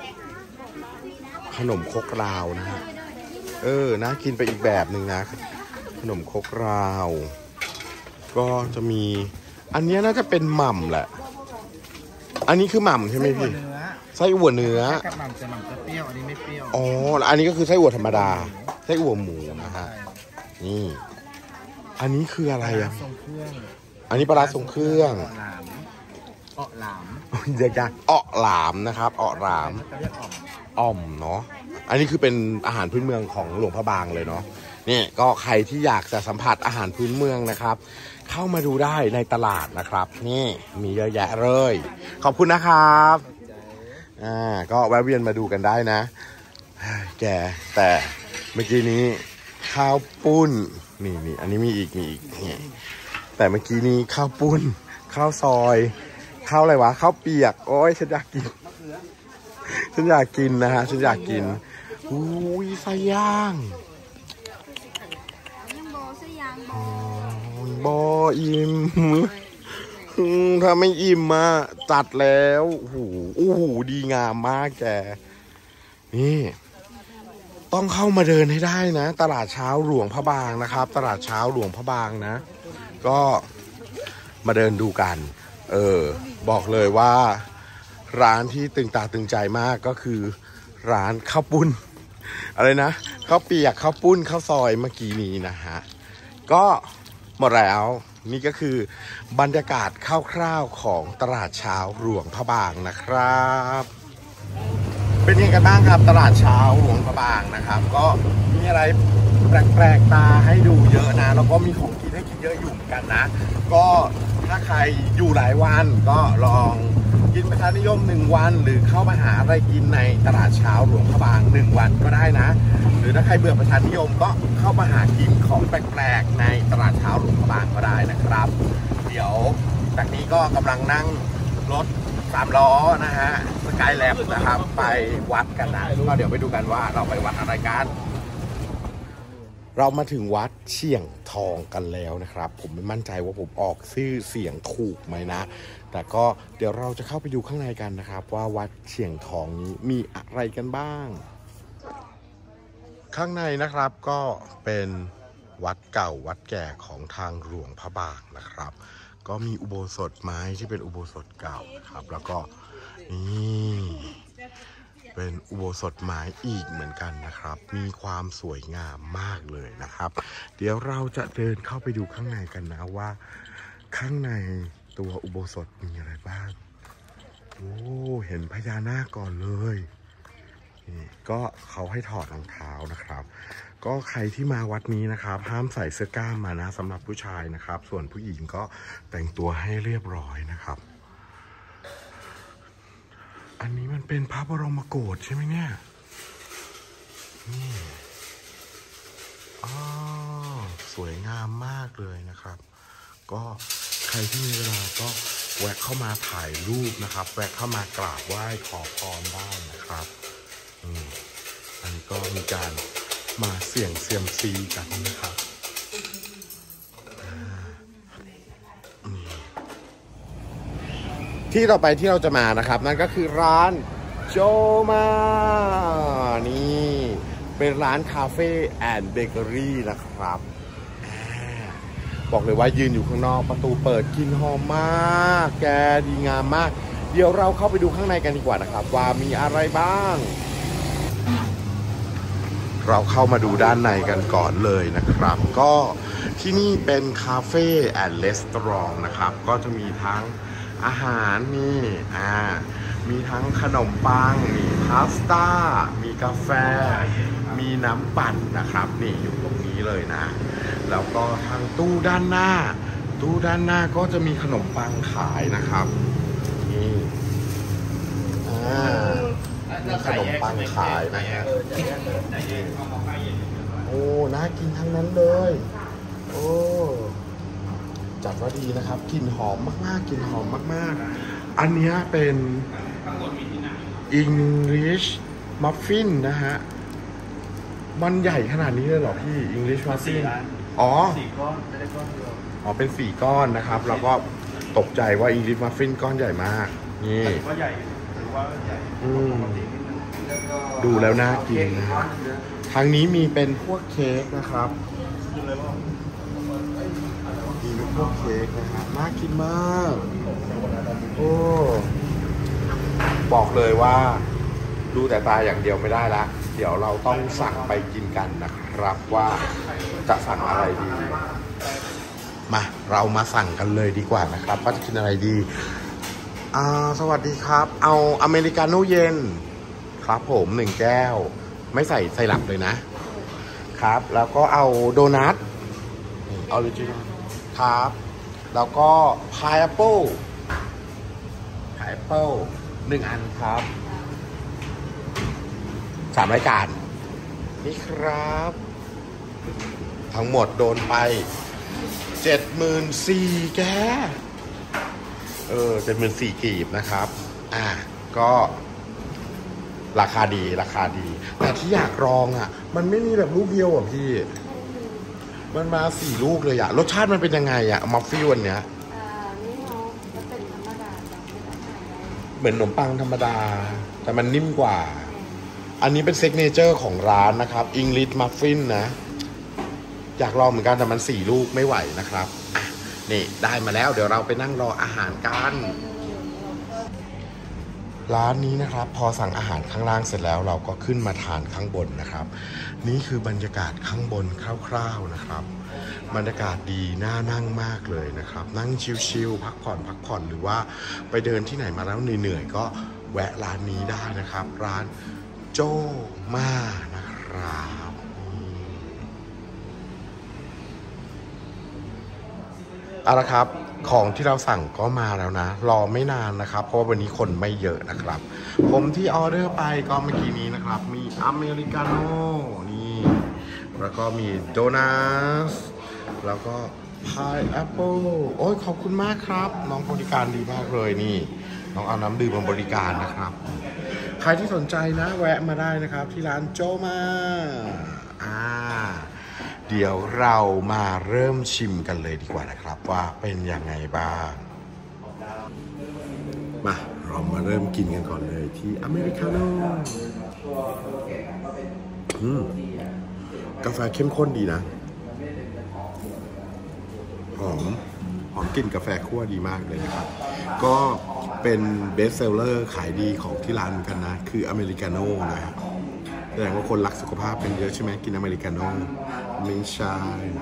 ขนมครกราวนะฮะเออน่ากินไปอีกแบบหนึ่งนะขนมครกราวก็จะมีอันนี้น่าจะเป็นหม่ำแหละอันนี้คือหม่ำใช่ไหมพี่ไส้อั่วเนื้อกับหม่ำจะหม่ำจะเปรี้ยวอันนี้ไม่เปรี้ยวอ๋ออันนี้ก็คือไส้อั่วธรรมดาไส้อั่วหมูนะฮะนี่อันนี้คืออะไรอ่ะอันนี้ปลาร้าทรงเครื่องเาะหลามเดี๋ยวกันเาะหลามนะครับเาะหลามอ่อมเนาะอันนี้คือเป็นอาหารพื้นเมืองของหลวงพระบางเลยเนาะนี่ก็ใครที่อยากจะสัมผัสอาหารพื้นเมืองนะครับเข้ามาดูได้ในตลาดนะครับนี่มีเยอะแยะเลยขอบคุณนะครับอ่าก็แวะเวียนมาดูกันได้นะแกแต่เมื่อกี้นี้ข้าวปุ้นนี่นี่อันนี้มีอีกมีอีกนี่แต่เมื่อกี้นี้ข้าวปุ้นข้าวซอยข้าวอะไรวะข้าวเปียกโอ้ยฉันอยากกินฉันอยากกินนะฮะฉันอยากกินอุ้ยไส้ย่างบออิ่มถ้าไม่อิ่มมาจัดแล้วโอ้โหโอ้โหดีงามมากแกนี่ต้องเข้ามาเดินให้ได้นะตลาดเช้าหลวงพระบางนะครับตลาดเช้าหลวงพระบางนะก็มาเดินดูกันเออบอกเลยว่าร้านที่ตึงตาตึงใจมากก็คือร้านข้าวปุ้นอะไรนะข้าวเปียกข้าวปุ้นข้าวซอยเมื่อกี้นี้นะฮะก็หมดแล้วนี่ก็คือบรรยากาศคร่าวๆของตลาดเช้าหลวงพระบางนะครับเป็นยังไงกันบ้างครับตลาดเช้าหลวงพระบางนะครับก็มีอะไรแปลกๆตาให้ดูเยอะนะแล้วก็มีของกินให้กินเยอะอยู่เหมือนกันนะก็ถ้าใครอยู่หลายวันก็ลองกินประชานิยมหนึ่งวันหรือเข้ามาหาอะไรกินในตลาดเช้าหลวงพระบางหนึ่งวันก็ได้นะหรือถ้าใครเบื่อประชานิยมก็เข้ามาหากินของแปลกๆในตลาดเช้าหลวงพระบางก็ได้นะครับเดี๋ยวจากนี้ก็กำลังนั่งรถสามล้อนะฮะสกายแลบนะครับไปวัดกันนะก็เดี๋ยวไปดูกันว่าเราไปวัดอะไรกันเรามาถึงวัดเชียงทองกันแล้วนะครับผมไม่มั่นใจว่าผมออกชื่อเสียงถูกไหมนะแต่ก็เดี๋ยวเราจะเข้าไปดูข้างในกันนะครับว่าวัดเชียงทองนี้มีอะไรกันบ้างข้างในนะครับก็เป็นวัดเก่าวัดแก่ของทางหลวงพระบางนะครับก็มีอุโบสถไม้ที่เป็นอุโบสถเก่าครับแล้วก็นี่เป็นอุโบสถไม้อีกเหมือนกันนะครับมีความสวยงามมากเลยนะครับเดี๋ยวเราจะเดินเข้าไปดูข้างในกันนะว่าข้างในตัวอุโบสถมีอะไรบ้างโอ้เห็นพญานาคก่อนเลยนี่ก็เขาให้ถอดรองเท้านะครับก็ใครที่มาวัดนี้นะครับห้ามใส่เสื้อกล้ามมานะสำหรับผู้ชายนะครับส่วนผู้หญิงก็แต่งตัวให้เรียบร้อยนะครับอันนี้มันเป็นพระบรมโกศใช่ไหมเนี่ยนี่อ๋อสวยงามมากเลยนะครับก็ใครที่มีเวลาก็แวะเข้ามาถ่ายรูปนะครับแวะเข้ามากราบไหว้ขอพรได้นะครับอืมอันนี้ก็มีการมาเสี่ยงเซียมซีกันนะครับที่ต่อไปที่เราจะมานะครับนั่นก็คือร้านโจมานี่เป็นร้านคาเฟ่แอนด์เบเกอรี่นะครับบอกเลยว่ายืนอยู่ข้างนอกประตูเปิดกลิ่นหอมมากแกดีงามมากเดี๋ยวเราเข้าไปดูข้างในกันดีกว่านะครับว่ามีอะไรบ้างเราเข้ามาดูด้านในกันก่อนเลยนะครับก็ที่นี่เป็นคาเฟ่แอนด์รีสอร์ทนะครับก็จะมีทั้งอาหารนี่อ่ามีทั้งขนมปังมีพาสต้ามีกาแฟมีน้ำปั่นนะครับนี่อยู่ตรงนี้เลยนะแล้วก็ทางตู้ด้านหน้าตู้ด้านหน้าก็จะมีขนมปังขายนะครับนี่อ่ามีขนมปังขายนะฮะโอ้น่ากินทั้งนั้นเลยโอ้จัดว่าดีนะครับกลิ่นหอมมากๆกลิ่นหอมมากๆอันนี้เป็น English Muffin นะฮะมันใหญ่ขนาดนี้เลยเหรอพี่ English Muffin อ๋อสี่ก้อนไม่ได้ก้อนเดียวอ๋อเป็นสี่ก้อนนะครับแล้วก็ตกใจว่า English Muffin ก้อนใหญ่มากนี่ก็ใหญ่หรือว่าใหญ่ดูแล้วน่ากินนะทางนี้มีเป็นพวกเค้กนะครับมีเป็นพวกเค้กนะฮะน่ากินมากโอ้บอกเลยว่าดูแต่ตาอย่างเดียวไม่ได้ละเดี๋ยวเราต้องสั่งไปกินกันนะครับว่าจะสั่งอะไรดีมาเรามาสั่งกันเลยดีกว่านะครับว่าจะกินอะไรดีอ่าสวัสดีครับเอาอเมริกาโน่เย็นครับผมหนึ่งแก้วไม่ใส่ไซรัปเลยนะครับแล้วก็เอาโดนัทออริจินอลครับแล้วก็พายแอปเปิลพายแอปเปิลหนึ่งอันครับสามรายการนี่ครับทั้งหมดโดนไปเจ็ดหมื่นสี่แกเออเจ็ดหมื่นสี่กีบนะครับอ่ะก็ราคาดีราคาดีแต่ที่อยากลองอ่ะมันไม่มีแบบลูกเดียวอ่ะพี่มันมาสี่ลูกเลยอ่ะรสชาติมันเป็นยังไงอ่ะมัฟฟิวอันเนี้ยเหมือนขนมปังธรรมดาแต่มันนิ่มกว่าอันนี้เป็นเซิกเนเจอร์ของร้านนะครับ English Muffin นะอยากลองเหมือนกันแต่มันสี่ลูกไม่ไหวนะครับนี่ได้มาแล้วเดี๋ยวเราไปนั่งรออาหารกันร้านนี้นะครับพอสั่งอาหารข้างล่างเสร็จแล้วเราก็ขึ้นมาทานข้างบนนะครับนี่คือบรรยากาศข้างบนคร่าวๆนะครับบรรยากาศดีน่านั่งมากเลยนะครับนั่งชิลๆพักผ่อนพักผ่อนหรือว่าไปเดินที่ไหนมาแล้วเหนื่อยๆก็แวะร้านนี้ได้นะครับร้านโจมานะครับเอาละครับของที่เราสั่งก็มาแล้วนะรอไม่นานนะครับเพราะวันนี้คนไม่เยอะนะครับผมที่ออเดอร์ไปก็เมื่อกี้นี้นะครับมีอเมริกาโน่นี่แล้วก็มีโดนัทแล้วก็พายแอปเปิลโอ้ยขอบคุณมากครับน้องบริการดีมากเลยนี่น้องเอาน้ำดื่มมาบริการนะครับใครที่สนใจนะแวะมาได้นะครับที่ร้านโจมาอ่าเดี๋ยวเรามาเริ่มชิมกันเลยดีกว่านะครับว่าเป็นยังไงบ้างมาเรามาเริ่มกินกันก่อนเลยที่อเมริกาโน่อืมกาแฟเข้มข้นดีนะหอมหอมกลิ่นกาแฟคั่วดีมากเลยนะครับก็เป็นเบสเซลเลอร์ขายดีของที่ร้านกันนะคืออเมริกาโน่นะครับแสดงว่าคนรักสุขภาพเป็นเยอะใช่ไหมกินอเมริกาโน่ไม่ใช่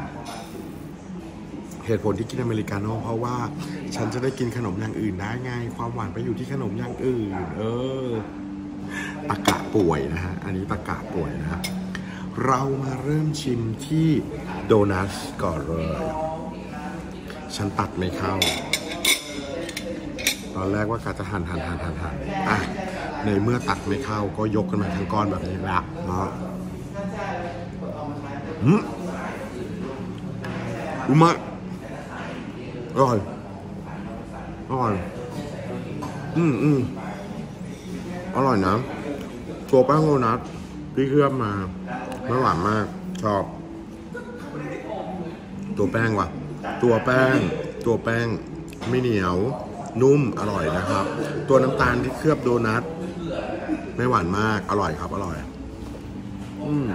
เหตุผลที่กินอเมริกาโน่เพราะว่าฉันจะได้กินขนมอย่างอื่นได้ไงความหวานไปอยู่ที่ขนมอย่างอื่นเออตะกะป่วยนะฮะอันนี้ตะกะป่วยนะเรามาเริ่มชิมที่โดนัทก่อนเลยฉันตัดไม่เข้าตอนแรกว่ากะจะหั่นหั่นหั่นหั่นหั่นอ่ะในเมื่อตัดไม่เข้าก็ยกกันมาทั้งก้อนแบบนี้ละเนาะอืมอุมะอร่อยอร่อยอืมอืมอร่อยนะตัวแป้งโดนัทที่เคลือบมาไม่หวานมากชอบตัวแป้งว่ะตัวแป้งตัวแป้งไม่เหนียวนุ่มอร่อยนะครับตัวน้ำตาลที่เคลือบโดนัทไม่หวานมากอร่อยครับอร่อยอืม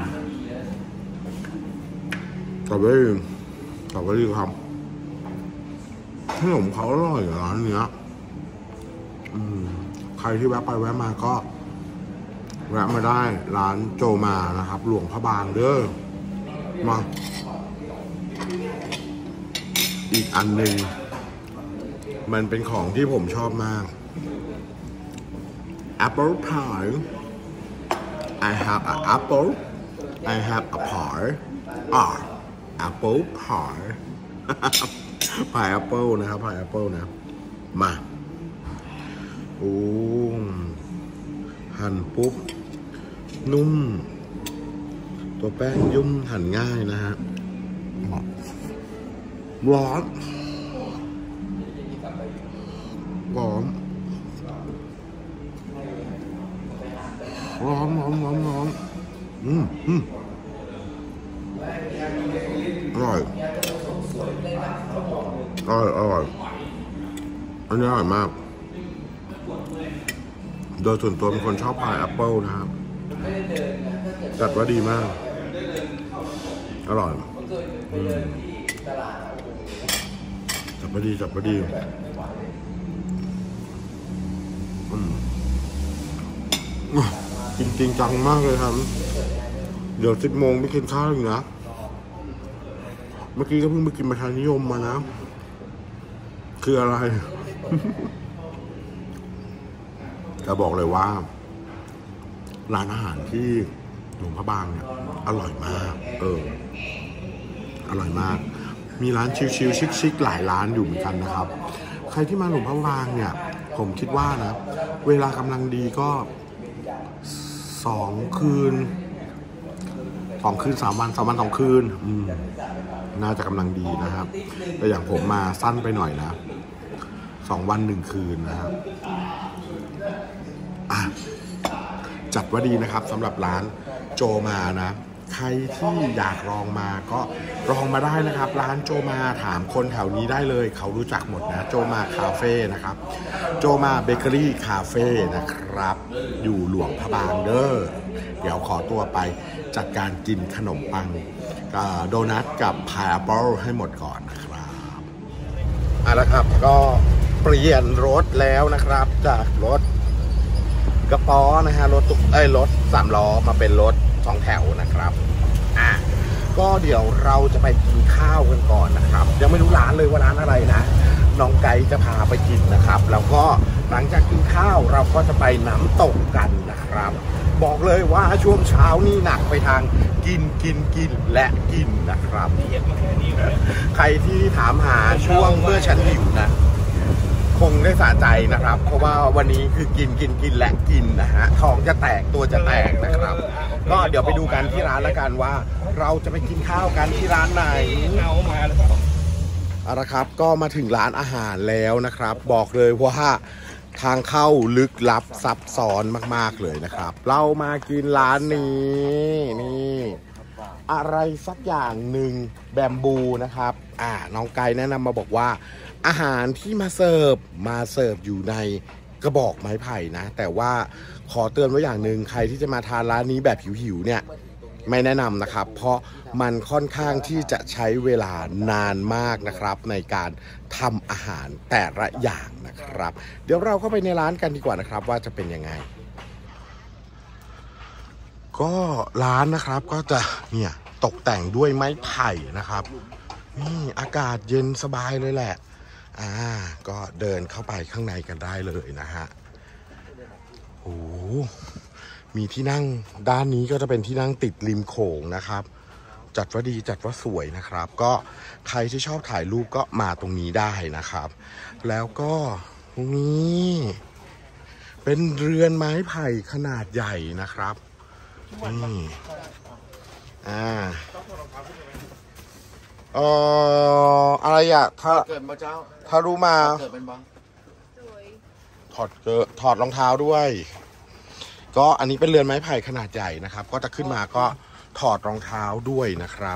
ต่อไปต่อไปดีครับขนมเขาอร่อยร้านเนี้ยอืมใครที่แวะไปแวะมาก็แวะมาได้ร้านโจมานะครับหลวงพระบางเด้อมาอีกอันหนึ่งมันเป็นของที่ผมชอบมาก Apple pie I have an apple I have a pie ah apple pie pie apple นะครับ pie apple นะมาโอ้หั่นปุ๊บนุ่มตัวแป้งยุ่มหั่นง่ายนะฮะร้อนร้อนร้อนร้อนร้อนร้อนอืมอืมอร่อยอร่อยอร่อยอันนี้อร่อยมากโดยส่วนตัวเป็นคนชอบพายแอปเปิลนะครับจัดว่าดีมากอร่อยอืมจัดว่าดีจัดว่าดีอืมจริงจริงจังมากเลยครับเดี๋ยวสิบโมงไม่กินข้าวอีกนะเมื่อกี้ก็เพิ่งไปกินประธานนิยมมานะคืออะไร จะบอกเลยว่าร้านอาหารที่หลวงพระบางเนี่ยอร่อยมากเอออร่อยมากมีร้านชิลๆชิคๆหลายร้านอยู่เหมือนกันนะครับใครที่มาหลวงพระบางเนี่ยผมคิดว่านะเวลากำลังดีก็สองคืนสองคืนสามวันสามวันสองคืนอืมน่าจะกำลังดีนะครับแต่อย่างผมมาสั้นไปหน่อยนะสองวันหนึ่งคืนนะครับจัดว่าดีนะครับสำหรับร้านโจมานะใครที่อยากลองมาก็ลองมาได้นะครับร้านโจมาถามคนแถวนี้ได้เลยเขารู้จักหมดนะโจมาคาเฟ่นะครับโจมาเบเกอรี่คาเฟ่นะครับอยู่หลวงพระบางเด้อเดี๋ยวขอตัวไปจัดการกินขนมปังโดนัทกับพายแอปเปิลให้หมดก่อนนะครับเอาละครับก็เปลี่ยนรถแล้วนะครับจากรถกระป๋อนะฮะรถตุ๊กเอ้ยรถสามล้อมาเป็นรถสองแถวนะครับอ่ะก็เดี๋ยวเราจะไปกินข้าวกันก่อนนะครับยังไม่รู้ร้านเลยว่าร้านอะไรนะน้องไกด์จะพาไปกินนะครับแล้วก็หลังจากกินข้าวเราก็จะไปน้ำตกกันนะครับบอกเลยว่าช่วงเช้านี่หนักไปทางกินกินกินและกินนะครับใครที่ถามหาช่วงเมื่อฉันหิวนะคงได้สะใจนะครับเพราะว่าวันนี้คือกินกินกินและกินนะฮะท้องจะแตกตัวจะแตกนะครับก็เดี๋ยวไปดูกันที่ร้านละกันว่าเราจะไปกินข้าวกันที่ร้านไหนเอาละครับก็มาถึงร้านอาหารแล้วนะครับบอกเลยว่าทางเข้าลึกลับซับซ้อนมากๆเลยนะครับเรามากินร้านนี้นี่อะไรสักอย่างหนึ่งแบมบูนะครับอ่าน้องไก่แนะนำมาบอกว่าอาหารที่มาเสิร์ฟมาเสิร์ฟอยู่ในกระบอกไม้ไผ่นะแต่ว่าขอเตือนไว้อย่างหนึ่งใครที่จะมาทานร้านนี้แบบหิวๆเนี่ยไม่แนะนำนะครับเพราะมันค่อนข้างที่จะใช้เวลานานมากนะครับในการทำอาหารแต่ละอย่างนะครับเดี๋ยวเราเข้าไปในร้านกันดีกว่านะครับว่าจะเป็นยังไงก็ร้านนะครับก็จะเนี่ยตกแต่งด้วยไม้ไผ่นะครับนี่อากาศเย็นสบายเลยแหละอ่าก็เดินเข้าไปข้างในกันได้เลยนะฮะโอ้มีที่นั่งด้านนี้ก็จะเป็นที่นั่งติดริมโขงนะครับจัดว่าดีจัดว่าสวยนะครับก็ใครที่ชอบถ่ายรูปก็มาตรงนี้ได้นะครับแล้วก็ตรงนี้เป็นเรือนไม้ไผ่ขนาดใหญ่นะครับนี่อ่าเอ่ออะไรอ่ะถ้าเกิดมาเจ้าถ้ารู้มาถอดเกิดถอดรองเท้าด้วยก็อันนี้เป็นเรือนไม้ไผ่ขนาดใหญ่นะครับก็จะขึ้นมาก็ถอดรองเท้าด้วยนะครับ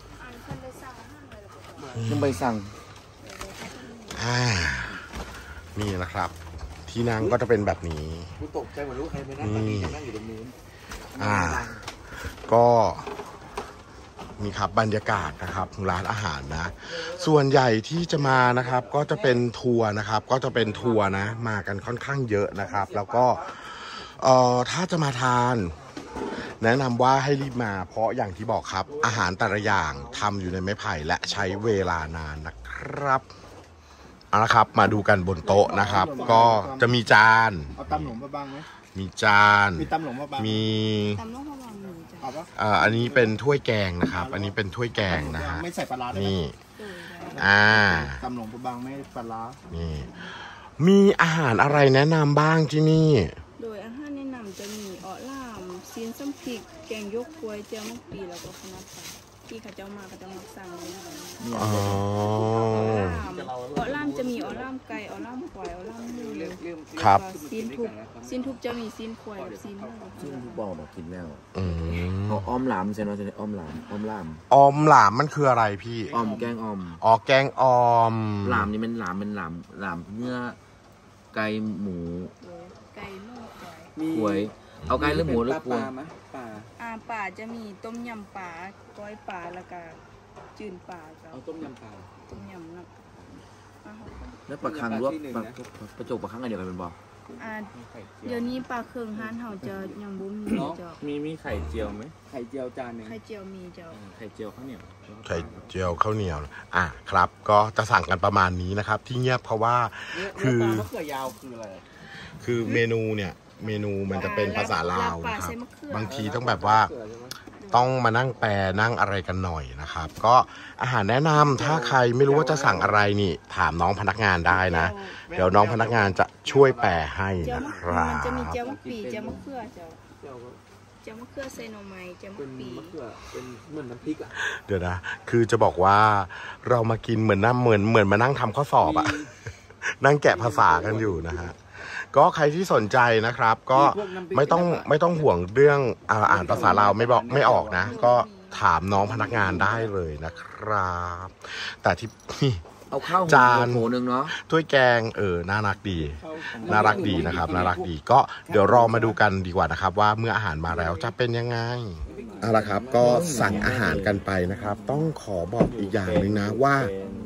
ยังไปสั่งอ่านี่นะครับที่นั่งก็จะเป็นแบบนี้ตกใจเหมือนรู้ใครไม่นั่งนั่งอยู่ตรงนู้นอ่าก็นี่ครับบรรยากาศนะครับร้านอาหารนะส่วนใหญ่ที่จะมานะครับก็จะเป็นทัวร์นะครับก็จะเป็นทัวร์นะมากันค่อนข้างเยอะนะครับแล้วก็เอ่อถ้าจะมาทานแนะนำว่าให้รีบมาเพราะอย่างที่บอกครับอาหารแต่ละอย่างทำอยู่ในไม้ไผ่และใช้เวลานานนะครับเอาละครับมาดูกันบนโต๊ะนะครับก็จะมีจานเอาตำหลงมาบ้างไหมมีจานมีตำหลงมาบ้างมีตำหลงมาบ้างเอาปะอ่าอันนี้เป็นถ้วยแกงนะครับอันนี้เป็นถ้วยแกงนะฮะไม่ใส่ปลาร้านี่อ่าตำหลงมาบ้างไม่ปลาร้านี่มีอาหารอะไรแนะนำบ้างที่นี่โดยอาหารแนะนำจะมีออล่ามซีนซ้ำพริกแกงยกกล้วยเจียวมะปีแล้วก็ขนมปังที่เขาเจ้ามาเขาจะมาสั่งเลยอ๋อออล่ามจะมีออล่ามไก่ออล่ามควายออล่ามหมูครับซีนทุบซีนทุบจะมีซีนควายซีนหมูซีนทุบบอกมากินแล้วอืมเอาอ้อมหลามใช่ไหมใช่ไหมอ้อมหลามอ้อมหลามออมหลามมันคืออะไรพี่อ้อมแกงอ้อมอ๋อแกงอ้อมหลามนี่มันหลามเป็นหลามหลามเนื้อไก่หมูไก่หมูกล้วยเอาไก่หรือหมูหรือกล้วยปลาอ่าปลาจะมีต้มยำปลาก้อยปลาแล้วก็จืดปลาเอาต้มยำปลาต้มยำนะแล้วปลาคังรวบปลาปลาจกปลาคังอันเดียวกันเป็นบ่อ่าเดี๋ยวนี้ปลาเครื่องห้านเฮาจะยังบุ้มมีเจ้ามีมีไข่เจียวไหมไข่เจียวจานนึงไข่เจียวมีเจ้าไข่เจียวข้าวเหนียวไข่เจียวข้าวเหนียวอ่ะครับก็จะสั่งกันประมาณนี้นะครับที่เงียบเพราะว่าคือมะเขือยาวคืออะไรคือเมนูเนี่ยเมนูมันจะเป็นภาษาลาวนะครับบางทีต้องแบบว่าต้องมานั่งแปลนั่งอะไรกันหน่อยนะครับก็อาหารแนะนำถ้าใครไม่รู้ว่าจะสั่งอะไรนี่ถามน้องพนักงานได้นะเดี๋ยวน้องพนักงานจะช่วยแปลให้นะครับจะมีเจียวมะปีเจียวมะเขือเจียวเจียวมะเขือใส่หน่อไม้เจียวมะปีเป็นเหมือนน้ำพริกอ่ะเดี๋ยวนะคือจะบอกว่าเรามากินเหมือนน้ำเหมือนเหมือนมานั่งทำข้อสอบอ่ะนั่งแกะภาษากันอยู่นะฮะก็ใครที่สนใจนะครับก็ไม่ต้องไม่ต้องห่วงเรื่องอ่านภาษาลาวไม่บอกไม่ออกนะก็ถามน้องพนักงานได้เลยนะครับแต่ที่เอาข้าวจานหมูหนึ่งเนาะถ้วยแกงเออน่ารักดีน่ารักดีนะครับน่ารักดีก็เดี๋ยวรอมาดูกันดีกว่านะครับว่าเมื่ออาหารมาแล้วจะเป็นยังไงเอาละครับก็สั่งอาหารกันไปนะครับต้องขอบอกอีกอย่างหนึ่งนะว่า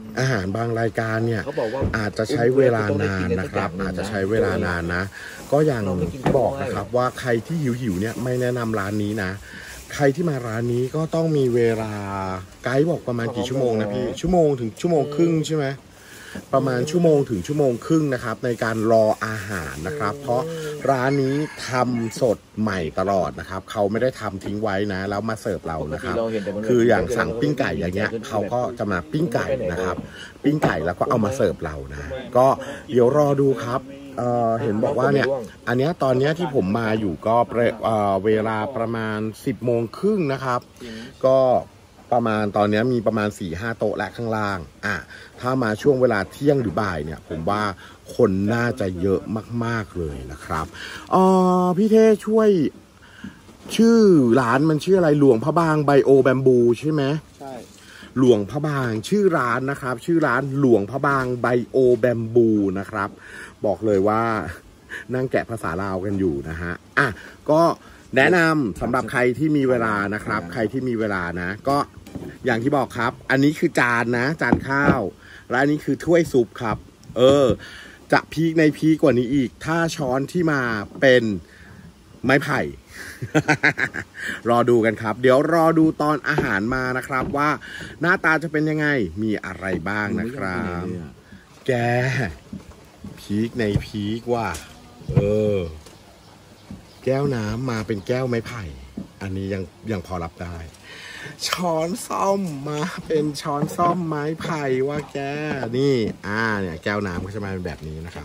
อาหารบางรายการเนี่ยเขาบอกว่าอาจจะใช้เวลานานนะครับ อาจจะใช้เวลานานนะ ก็อย่างที่บอกนะครับว่าใครที่หิวหิวเนี่ยไม่แนะนำร้านนี้นะ ใครที่มาร้านนี้ก็ต้องมีเวลาไกด์บอกประมาณกี่ชั่วโมงนะพี่ชั่วโมงถึงชั่วโมงครึ่งใช่ไหมประมาณชั่วโมงถึงชั่วโมงครึ่งนะครับในการรออาหารนะครับเพราะร้านนี้ทำสดใหม่ตลอดนะครับเขาไม่ได้ทำทิ้งไว้นะแล้วมาเสิร์ฟเรานะครับคืออย่างสั่งปิ้งไก่อย่างเงี้ยเขาก็จะมาปิ้งไก่นะครับปิ้งไก่แล้วก็เอามาเสิร์ฟเรานะก็เดี๋ยวรอดูครับเอ่อเห็นบอกว่าเนี่ยอันเนี้ยตอนเนี้ยที่ผมมาอยู่ก็เอ่อเวลาประมาณสิบโมงครึ่งนะครับก็ประมาณตอนนี้มีประมาณ สี่ห้า โต๊ะและข้างล่างอ่ะถ้ามาช่วงเวลาเที่ยงหรือบ่ายเนี่ยผมว่าคนน่าจะเยอะมากๆเลยนะครับอ๋อพี่เท่ช่วยชื่อร้านมันชื่ออะไรหลวงพระบางไบโอแบมบูใช่ไหมใช่หลวงพระบางชื่อร้านนะครับชื่อร้านหลวงพระบางไบโอแบมบูนะครับบอกเลยว่านั่งแกะภาษาลาวกันอยู่นะฮะอ่ะก็แนะนำสำหรับใครที่มีเวลานะครับใครที่มีเวลานะก็อย่างที่บอกครับอันนี้คือจานนะจานข้าวและอันนี้คือถ้วยซุปครับเออจะพีคในพีคกว่านี้อีกถ้าช้อนที่มาเป็นไม้ไผ่ รอดูกันครับเดี๋ยวรอดูตอนอาหารมานะครับว่าหน้าตาจะเป็นยังไงมีอะไรบ้างนะครับแกพีคในพีคว่าเออแก้วน้ำมาเป็นแก้วไม้ไผ่อันนี้ยังยังพอรับได้ช้อนส้อมมาเป็นช้อนส้อมไม้ไผ่ว่าแกนี่อ่าเนี่ยแก้วน้ำก็จะมาเป็นแบบนี้นะครับ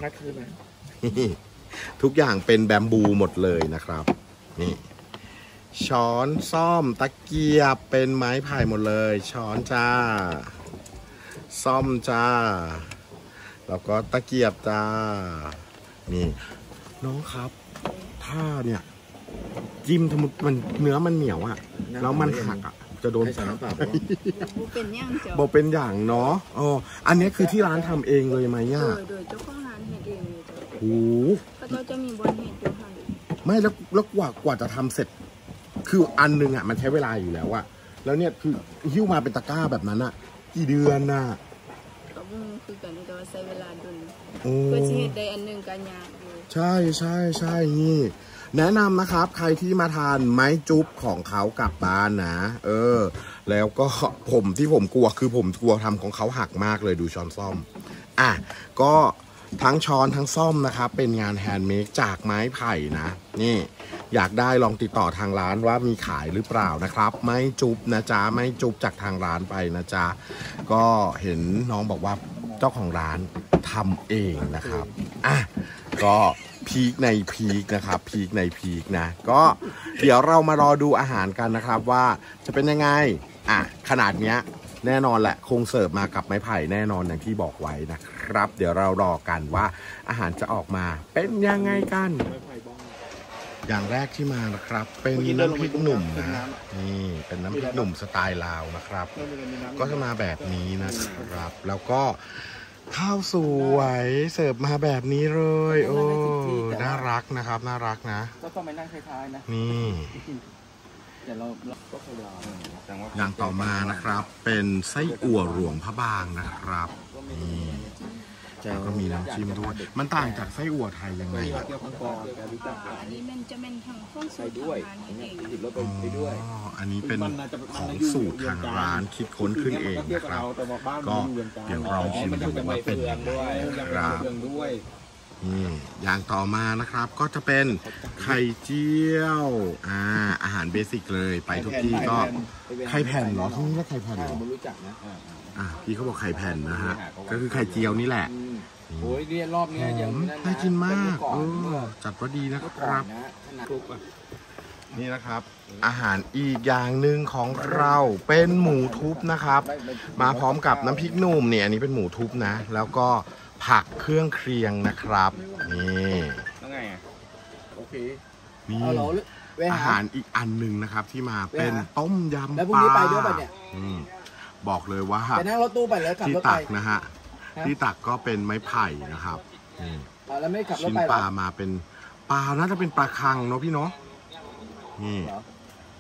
ทุกอย่างเป็นแบมบูหมดเลยนะครับนี่ช้อนส้อมตะเกียบเป็นไม้ไผ่หมดเลยช้อนจ้าส้อมจ้าแล้วก็ตะเกียบจ้านี่น้องครับถ้าเนี่ยจิ้มทำไมมันเนื้อมันเหนียวอะแล้วมันหักอะจะโดนสารน้ำตาลบอกเป็นอย่างเจ้าบอกเป็นอย่างเนาะอ๋ออันนี้คือที่ร้านทำเองเลยไหมย่าโดยเจ้าของร้านเฮ็ดเองเลยจ้ะโอ้เขาก็จะมีบนเฮ็ดอยู่ให้ไม่แล้วแล้วกว่ากว่าจะทำเสร็จคืออันนึงอะมันใช้เวลาอยู่แล้วอะแล้วเนี่ยคือหิ้วมาเป็นตะกร้าแบบนั้นอะกี่เดือนน่ะก็บ่คือกันแต่ว่าใช้เวลาดุนเพื่อสิเฮ็ดได้อันนึงก็ยากอยู่ใช่ใช่ใช่นี่แนะนำนะครับใครที่มาทานไม้จุ๊บของเขากลับบ้านนะเออแล้วก็ผมที่ผมกลัวคือผมกลัวทำของเขาหักมากเลยดูช้อนซ่อมอ่ะก็ทั้งช้อนทั้งซ่อมนะครับเป็นงานแฮนด์เมดจากไม้ไผ่นะนี่อยากได้ลองติดต่อทางร้านว่ามีขายหรือเปล่านะครับไม้จุ๊บนะจ๊ะไม้จุ๊บจากทางร้านไปนะจ๊ะก็เห็นน้องบอกว่าเจ้าของร้านทำเองนะครับอ่ะก็พีคในพีคนะครับพีคในพีคนะก็เดี๋ยวเรามารอดูอาหารกันนะครับว่าจะเป็นยังไงอ่ะขนาดเนี้ยแน่นอนแหละคงเสิร์ฟมากับไม้ไผ่แน่นอนอย่างที่บอกไว้นะครับเดี๋ยวเรารอกันว่าอาหารจะออกมาเป็นยังไงกันอย่างแรกที่มานะครับเป็นน้ำพริกหนุ่มนะนี่เป็นน้ำพริกหนุ่มสไตล์ลาวนะครับก็จะมาแบบนี้นะครับแล้วก็ข้าวสวยเสิร์ฟมาแบบนี้เลยโอ้น่ารักนะครับน่ารักนะก็ต้องไปนั่งคล้ายๆนะนี่เดี๋ยวเราก็พยายามอย่างต่อมานะครับเป็นไส้อั่วหลวงพระบางนะครับนี่แล้วก็มีน้ำจิ้มด้วยมันต่างจากไส้อั่วไทยยังไงอันนี้มันจะเป็นทางข้องสูตรทางร้านเองอ๋ออันนี้เป็นของสูตรทางร้านคิดค้นขึ้นเองนะครับก็เดี๋ยวลองชิมดูว่าเป็นยังไงครับนี่อย่างต่อมานะครับก็จะเป็นไข่เจียวอ่าอาหารเบสิกเลยไปทุกที่ก็ไข่แผ่นเหรอที่นี่เรียกไข่แผ่นเหรออ่าพี่เขาบอกไข่แผ่นนะฮะก็คือไข่เจียวนี่แหละโอ้ยเรียนรอบนี้ยังน่ากินมากเออจัดว่าดีนะครับนี่นะครับอาหารอีกอย่างหนึ่งของเราเป็นหมูทุบนะครับมาพร้อมกับน้ำพริกหนุ่มเนี่ยอันนี้เป็นหมูทุบนะแล้วก็ผักเครื่องเคียงนะครับนี่แล้วไงอ่ะโอเคนี่อาหารอีกอันหนึ่งนะครับที่มาเป็นต้มยำปลาแล้วพรุ่งนี้ไปด้วยป่ะเนี่ยบอกเลยว่าไปนั่งรถตู้ไปแล้วขับรถไปที่ตักนะฮะที่ตักก็เป็นไม้ไผ่นะครับแล้วไม่ขับรถไปชิ้นปลามาเป็นปลาน่าจะเป็นปลาคังเนาะพี่เนาะนี่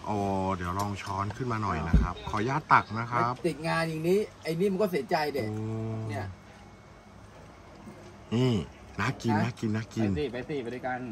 โอ้เดี๋ยวลองช้อนขึ้นมาหน่อยนะครับ ขออนุญาตตักนะครับติดงานอย่างนี้ไอ้นี่มันก็เสียใจเด็กโอ้เนี่ยนี่น่ากินน่ากินน่ากินไปสิไปสิไปด้วยกัน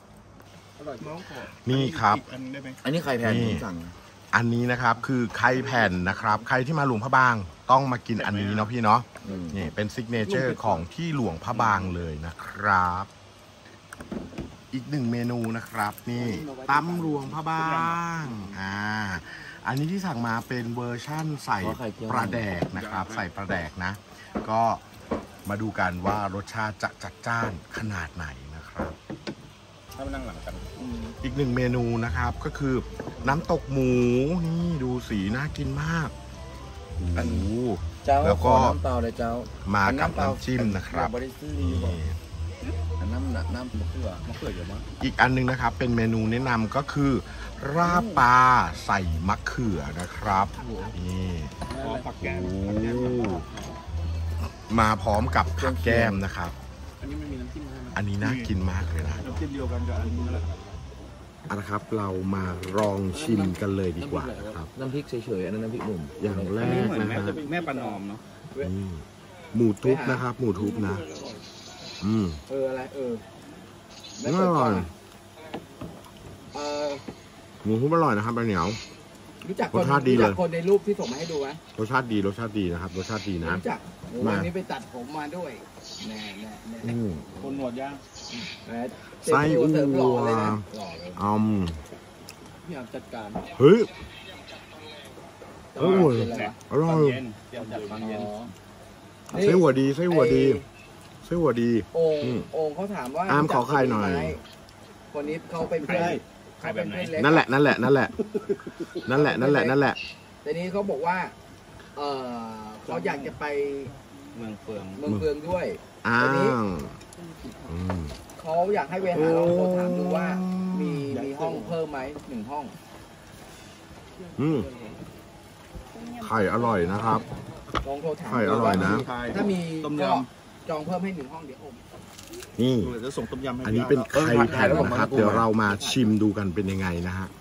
นี่ครับอันนี้ใครแพนนี่สั่งอันนี้นะครับคือไข่แผ่นนะครับ ใครที่มาหลวงพระบางต้องมากินอันนี้เนาะพี่เนาะนี่เป็นซิกเนเจอร์ของที่หลวงพระบางเลยนะครับ อีกหนึ่งเมนูนะครับ นี่ตำหลวงพระบางอ่าอันนี้ที่สั่งมาเป็นเวอร์ชั่นใส่ปลาแดกนะครับ ใส่ปลาแดกนะ ก็มาดูกันว่ารสชาติจะจัดจ้านขนาดไหนนะครับถ้ามานั่งหลังกันอีกหนึ่งเมนูนะครับก็คือน้ำตกหมูนี่ดูสีน่ากินมากโอ้โหเจ้าแล้วก็ขอน้ำเปล่าเลยเจ้ามากับเปล่น้ำจิ้มนะครับบริสุทธิ์นี่อันน้ำน้ำน้ำมะเขือมะเขือเยอะมากอีกอันหนึงนะครับเป็นเมนูแนะนำก็คือราบปลาใส่มะเขือนะครับนี่ขอผักแกงโอ้มาพร้อมกับผักแก้มนะครับอันนี้ไม่มีน้ำจิ้มให้นะอันนี้น่ากินมากเลยนะน้ำจิ้มเดียวกันกับอันนี้แหละเอาละครับเรามาลองชิมกันเลยดีกว่านะครับน้ำพริกเฉยๆอันนั้นน้ำพริกหนุ่มอย่างแรอันนี้กเหมือนนะแม่ฮะจะเป็นแม่ปลานอมเนาะนี่หมูทุบนะครับ หมูทุบนะ อืมเอออะไรเอออร่อยเออหมูทุบอร่อยนะครับปลาเหนียวรู้จักครนสชาติดีเลยรู้จักคนในรูปที่ส่งมาให้ดูไหมรสชาติดีรสชาติดีนะครับรสชาติดีนะรู้จักโอ้มาวันนี้ไปตัดผมมาด้วยแน่แน่แน่อืมคนหนวดย่างแน่ไส้อั่วเสริมหล่อเลยนะหล่อเลยอืมพี่อยากจัดการเฮ้ยแต่โอ้ว่าย เป็นอะไรวะอร่อยเย็นเตรียมจัดตอนเย็นอ๋อไส้หัวดีไส้หัวดีไส้หัวดีโอ่งอืมโอ่งเขาถามว่าอามขอไข่หน่อยคนนี้เขาเป็นเพื่อนไข่แบบไหนเขาเป็เพื่อเล็กนั่นแหละนั่นแหละนั่นแหละนั่นแหละนั่นแหละนั่นแหละแต่นี้เขาบอกว่า เออเขาอยากจะไปเมืองเฟืองเมืองเฟืองด้วยอ้าตอนนี้วอืมเขาอยากให้ไปหาลองโทรถามดูว่า มีมีห้องเพิ่มไหมหนึ่งห้องอืมไข่อร่อยนะครับลองโทรถามไข่อร่อยนะถ้ามีต้มก็ยจองเพิ่มให้หนึ่งห้องเดี๋ยวผมนี่ำเดี๋ยวส่งต้มยำให้อันนี้เป็นไข่แผ่นนะครับ เดี๋ยวเรามาชิมดูกันเป็นยังไงนะฮะ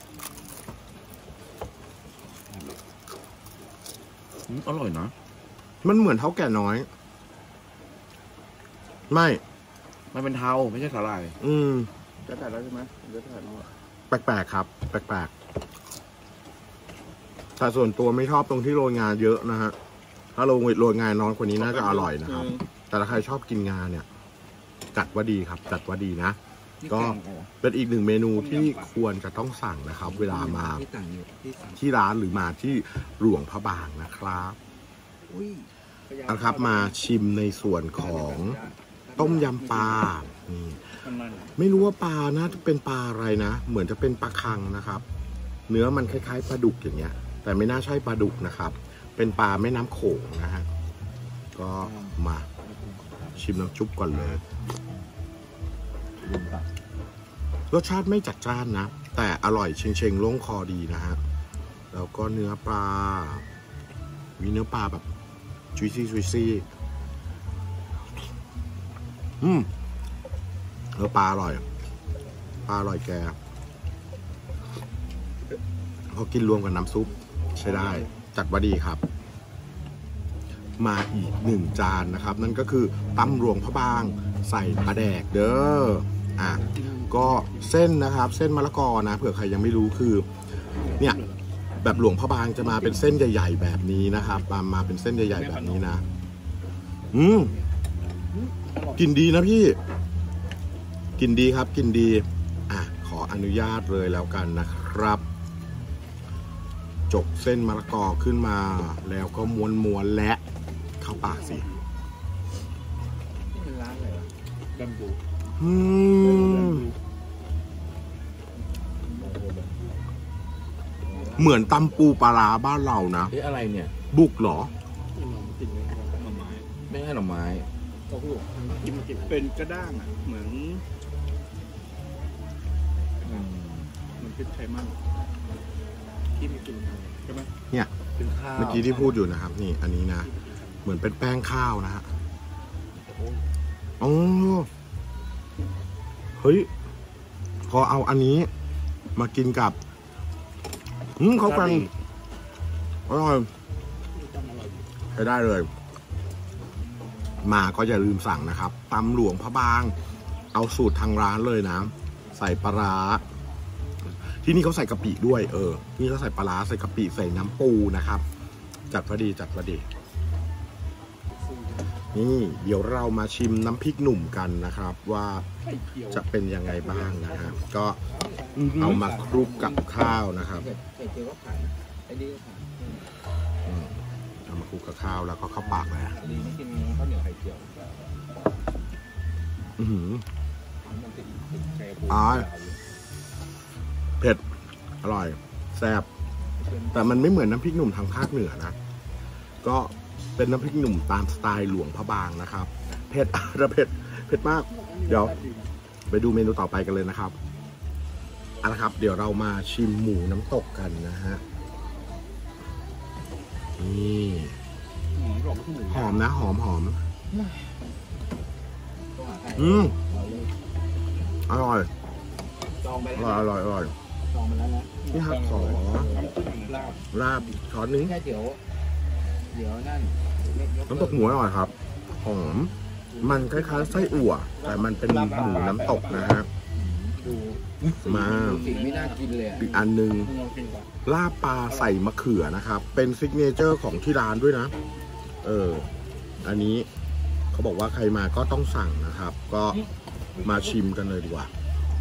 อร่อยนะมันเหมือนเท่าแก่น้อย ไม่มันเป็นเทาไม่ใช่สาหร่ายอืมจะถ่ายแล้วใช่ไหมจะถ่ายแล้วแปลกๆครับ แปลกๆแต่ส่วนตัวไม่ชอบตรงที่โรยงาเยอะนะฮะ ถ้าโรยโรยงาน้อยกว่านี้น่าจะอร่อยนะครับ แต่ถ้าใครชอบกินงาเนี่ย จัดว่าดีครับ จัดว่าดีนะ ก็เป็นอีกหนึ่งเมนูที่ควรจะต้องสั่งนะครับ เวลามาที่ต่างอยู่ที่ต่างที่ร้านหรือมาที่หลวงพระบางนะครับอุ้ยเอาละครับมาชิมในส่วนของต้มยำปลานี่มันไม่รู้ว่าปลานะจะเป็นปลาอะไรนะ เหมือนจะเป็นปลาคังนะครับ เนื้อมันคล้ายๆปลาดุกอย่างเงี้ย แต่ไม่น่าใช่ปลาดุกนะครับ เป็นปลาแม่น้ำโขงนะฮะ ก็มาชิมน้ำชุบก่อนเลย รสชาติไม่จัดจ้านนะ แต่อร่อยเชงๆล่งคอดีนะฮะ แล้วก็เนื้อปลา มีเนื้อปลาแบบจุยซี่จุยซี่อืมเนื้อปลาอร่อย ปลาอร่อยแก พอกินรวมกับน้ำซุปใช้ได้ จัดว่าดีครับ มาอีกหนึ่งจานนะครับ นั่นก็คือตำหลวงพระบางใส่ปลาแดกเด้ออ่ะก็เส้นนะครับ เส้นมะละกอนะเผื่อใครยังไม่รู้คือ เนี่ยแบบหลวงพระบางจะมาเป็นเส้นใหญ่ๆแบบนี้นะครับ มามาเป็นเส้นใหญ่ๆแบบนี้นะ อืมกินดีนะพี่ กินดีครับ กินดีอ่ะขออนุญาตเลยแล้วกันนะครับ จกเส้นมะละกอขึ้นมา แล้วก็ม้วนๆและเข้าปากสินี่เป็นร้านอะไรวะกันบูอืมเหมือนตำปูปลาร้าบ้านเรานะเอ๊ะอะไรเนี่ยบุกเหรอไม่ใช่หน่อไม้กินกินเป็นกระด้างอ่ะเหมือนอืมเหมือนพริกไทยมั่งที่ไม่กินใช่ไหมเนี่ยเป็นข้าวเมื่อกี้ที่พูดอยู่นะครับ นี่ อันนี้นะ เหมือนเป็นแป้งข้าวนะฮะอ๋อเฮ้ย พอเอาอันนี้มากินกับอืมเขาฟังอร่อยใช้ได้เลย มาก็อย่าลืมสั่งนะครับตำหลวงพระบางเอาสูตรทางร้านเลยนะใส่ปลาร้าที่นี่เขาใส่กะปิด้วยเออที่นี่เขาใส่ปลาร้าใส่กะปิใส่น้ำปูนะครับจัดพอดีจัดพอดีนี่เดี๋ยวเรามาชิมน้ำพริกหนุ่มกันนะครับ ว่าจะเป็นยังไงบ้างนะครับก็เอามาคลุกกับข้าวนะครับเอามาคลุกกับข้าวแล้วก็เข้าปากเลยดีไม่กินข้าวเหนียวไข่เจียวอืออ๋อเผ็ดอร่อยแซ่บแต่มันไม่เหมือนน้ำพริกหนุ่มทางภาคเหนือนะก็เป็นน้ำพริกหนุ่มตามสไตล์หลวงพระบางนะครับเผ็ดระเผ็ดเผ็ดมากเดี๋ยวไปดูเมนูต่อไปกันเลยนะครับเอาละครับเดี๋ยวเรามาชิมหมูน้ำตกกันนะฮะนี่หอมนะหอมหอมอืมอร่อยอร่อยอร่อยอร่อยนี่ครับขอลาบช้อนนึงเดี๋ยวเดี๋ยวนั่นน้ำตกหมูอร่อยครับหอมมันคล้ายๆไส้อั่วแต่มันเป็นหมูน้ำตกนะฮะมาอีกอันนึงลาบปลาใส่มะเขือนะครับเป็นซิกเนเจอร์ของที่ร้านด้วยนะเอออันนี้เขาบอกว่าใครมาก็ต้องสั่งนะครับก็มาชิมกันเลยดีกว่า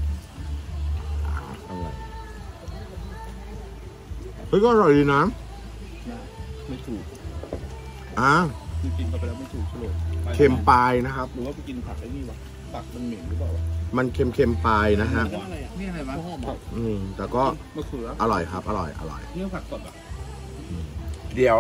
เฮ้ยก็อร่อยดีนะไม่ถูกอ่ะกินไปแล้วไม่ถูกเฉลยเค็มปลายนะครับหรือว่าไปกินผักไอ้นี่วะผักมันเหม็นหรือเปล่ามันเค็มเค็มปลายนะฮะนี่อะไรวะอืมแต่ก็อร่อยครับอร่อยอร่อยเนื้อผักสดอ่ะเดี๋ยว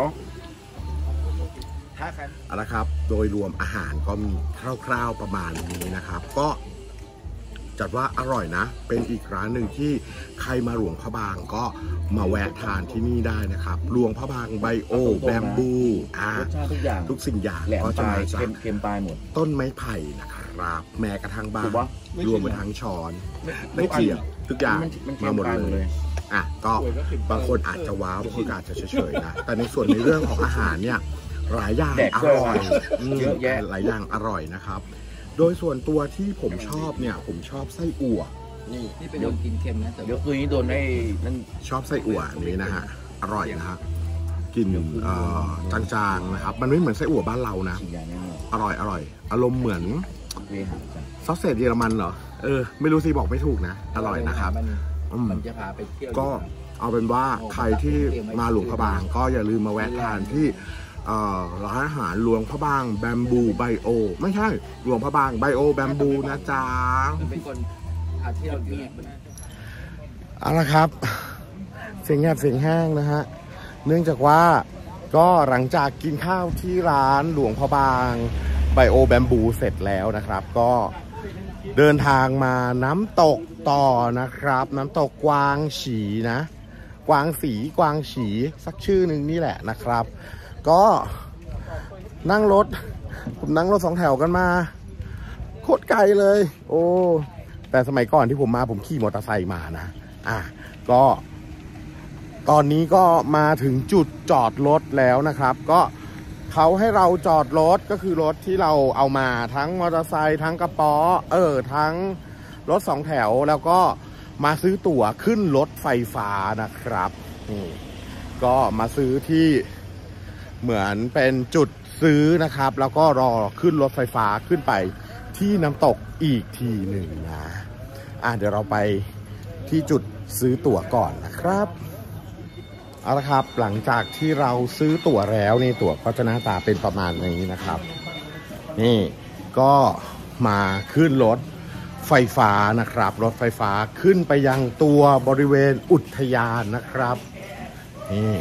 เอาละครับโดยรวมอาหารก็มีคร่าวๆประมาณนี้นะครับก็จัดว่าอร่อยนะเป็นอีกร้านหนึ่งที่ใครมาหลวงพระบางก็มาแวะทานที่นี่ได้นะครับหลวงพระบางไบโอแบมบูอ่าทุกอย่างทุกสิ่งอย่างก็จะมาจากเค็มปลายหมดต้นไม้ไผ่นะครับแม้กระทั่งบางรวมไปทั้งช้อนไม่เกี่ยวทุกอย่างมาหมดเลยอ่ะก็บางคนอาจจะว้าวบางคนอาจจะเฉยๆนะแต่ในส่วนในเรื่องของอาหารเนี่ยหลายอย่างอร่อยเยอะแยะหลายอย่างอร่อยนะครับโดยส่วนตัวที่ผมชอบเนี่ยผมชอบไส้อั่วนี่นี่เป็นคนกินเค็มนะแต่เดี๋ยวคืนนี้โดนให้นั่นชอบไส้อั่วนี้นะฮะอร่อยนะฮะกินจางๆนะครับมันไม่เหมือนไส้อั่วบ้านเรานะอร่อยอร่อยอารมณ์เหมือนซอสเศษเยอรมันเหรอเออไม่รู้สิบอกไม่ถูกนะอร่อยนะครับมันจะพาไปเที่ยวก็เอาเป็นว่าใครที่มาหลวงพระบางก็อย่าลืมมาแวะทานที่ร้านอาหารหลวงพระบางแบมบูไบโอไม่ใช่หลวงพระบางไบโอแบมบูนะจ๊ะเป็นคนพาเที่ยวอยู่เอาละครับเสียงแหบเสียงแห้งนะฮะเนื่องจากว่าก็หลังจากกินข้าวที่ร้านหลวงพระบางไบโอแบมบูเสร็จแล้วนะครับก็เดินทางมาน้ำตกต่อนะครับน้ำตกกวางฉีนะกวางสีกวางฉีสักชื่อหนึ่งนี่แหละนะครับก็นั่งรถผมนั่งรถสองแถวกันมาโคตรไกลเลยโอ้แต่สมัยก่อนที่ผมมาผมขี่มอเตอร์ไซค์มานะอ่ะก็ตอนนี้ก็มาถึงจุดจอดรถแล้วนะครับก็เขาให้เราจอดรถก็คือรถที่เราเอามาทั้งมอเตอร์ไซค์ทั้งกระป๋อเออทั้งรถสองแถวแล้วก็มาซื้อตั๋วขึ้นรถไฟฟ้านะครับนี่ก็มาซื้อที่เหมือนเป็นจุดซื้อนะครับแล้วก็รอขึ้นรถไฟฟ้าขึ้นไปที่น้ำตกอีกทีหนึ่งนะอ่ะเดี๋ยวเราไปที่จุดซื้อตั๋วก่อนนะครับเอาละครับหลังจากที่เราซื้อตั๋วแล้วนี่ตั๋วก็จะหน้าตาเป็นประมาณนี้นะครับนี่ก็มาขึ้นรถไฟฟ้านะครับรถไฟฟ้าขึ้นไปยังตัวบริเวณอุทยานนะครับนี่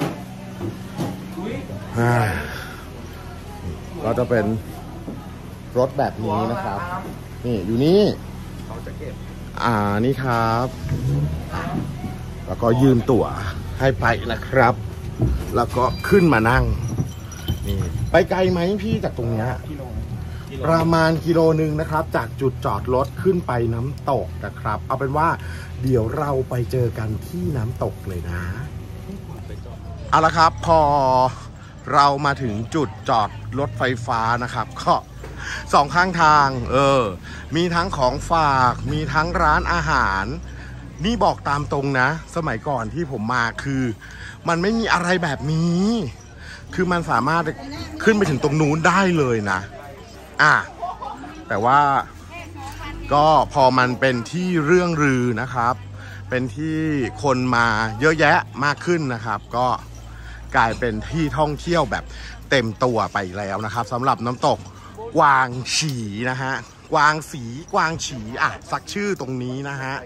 ก็จะเป็นรถแบบนี้นะครับนี่อยู่นี่อ่านี่ครับแล้วก็ยืมตั๋วให้ไปนะครับแล้วก็ขึ้นมานั่งนี่ไปไกลไหมพี่จากตรงเนี้ยประมาณกิโลหนึ่งนะครับจากจุดจอดรถขึ้นไปน้ำตกนะครับเอาเป็นว่าเดี๋ยวเราไปเจอกันที่น้ำตกเลยนะเอาละครับพอเรามาถึงจุดจอดรถไฟฟ้านะครับก็สองข้างทางเออมีทั้งของฝากมีทั้งร้านอาหารนี่บอกตามตรงนะสมัยก่อนที่ผมมาคือมันไม่มีอะไรแบบนี้คือมันสามารถขึ้นไปถึงตรงนู้นได้เลยนะอ่ะแต่ว่าก็พอมันเป็นที่เรื่องลือนะครับเป็นที่คนมาเยอะแยะมากขึ้นนะครับก็กลายเป็นที่ท่องเที่ยวแบบเต็มตัวไปแล้วนะครับสำหรับน้ำตกกวางฉีนะฮะกวางสีกวางฉีอ่ะสักชื่อตรงนี้นะฮะ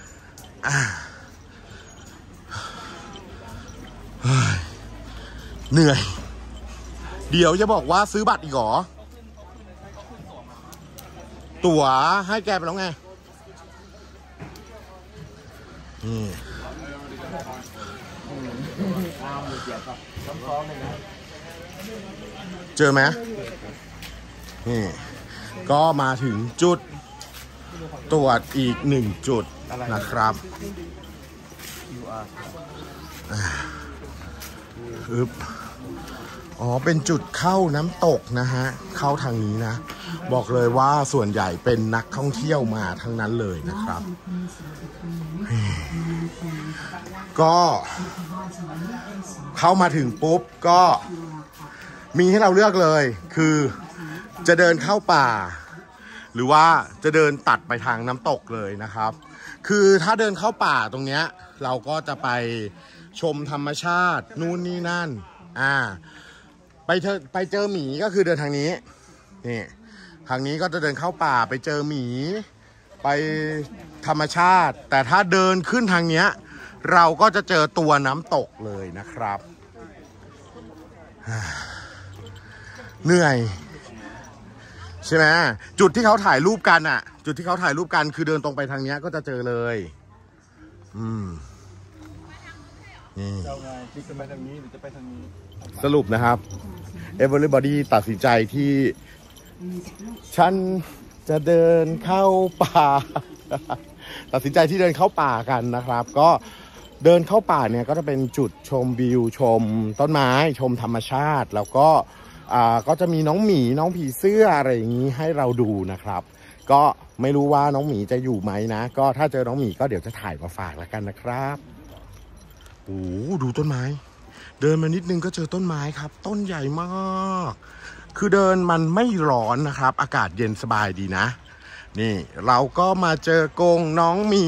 เหนื่อยเดี๋ยวจะบอกว่าซื้อบัตรอีกเหรอตั๋วให้แกไปแล้วไงนี่เจอไหมนี่ก็มาถึงจุดตรวจอีกหนึ่งจุดนะครับอึบอ๋อเป็นจุดเข้าน้ำตกนะฮะเข้าทางนี้นะบอกเลยว่าส่วนใหญ่เป็นนักท่องเที่ยวมาทั้งนั้นเลยนะครับก็เข้ามาถึงปุ๊บก็มีให้เราเลือกเลยคือจะเดินเข้าป่าหรือว่าจะเดินตัดไปทางน้ำตกเลยนะครับคือถ้าเดินเข้าป่าตรงเนี้ยเราก็จะไปชมธรรมชาตินู่นนี่นั่นอ่าไปเจอไปเจอหมีก็คือเดินทางนี้นี่ทางนี้ก็จะเดินเข้าป่าไปเจอหมีไปธรรมชาติแต่ถ้าเดินขึ้นทางเนี้ยเราก็จะเจอตัวน้ำตกเลยนะครับเหนื่อยใช่ไหมจุดที่เขาถ่ายรูปกันอ่ะจุดที่เขาถ่ายรูปกันคือเดินตรงไปทางเนี้ยก็จะเจอเลยอืมนี่จะไงจะไปทางนี้หรือจะไปทางนี้สรุปนะครับ everybody ตัดสินใจที่ฉันจะเดินเข้าป่า ตัดสินใจที่เดินเข้าป่ากันนะครับก็เดินเข้าป่าเนี่ยก็จะเป็นจุดชมวิวชมต้นไม้ชมธรรมชาติแล้วก็อ่าก็จะมีน้องหมีน้องผีเสื้ออะไรอย่างนี้ให้เราดูนะครับก็ไม่รู้ว่าน้องหมีจะอยู่ไหมนะก็ถ้าเจอน้องหมีก็เดี๋ยวจะถ่ายมาฝากแล้วกันนะครับโอ้ดูต้นไม้เดินมานิดนึงก็เจอต้นไม้ครับต้นใหญ่มากคือเดินมันไม่ร้อนนะครับอากาศเย็นสบายดีนะนี่เราก็มาเจอกรงน้องหมี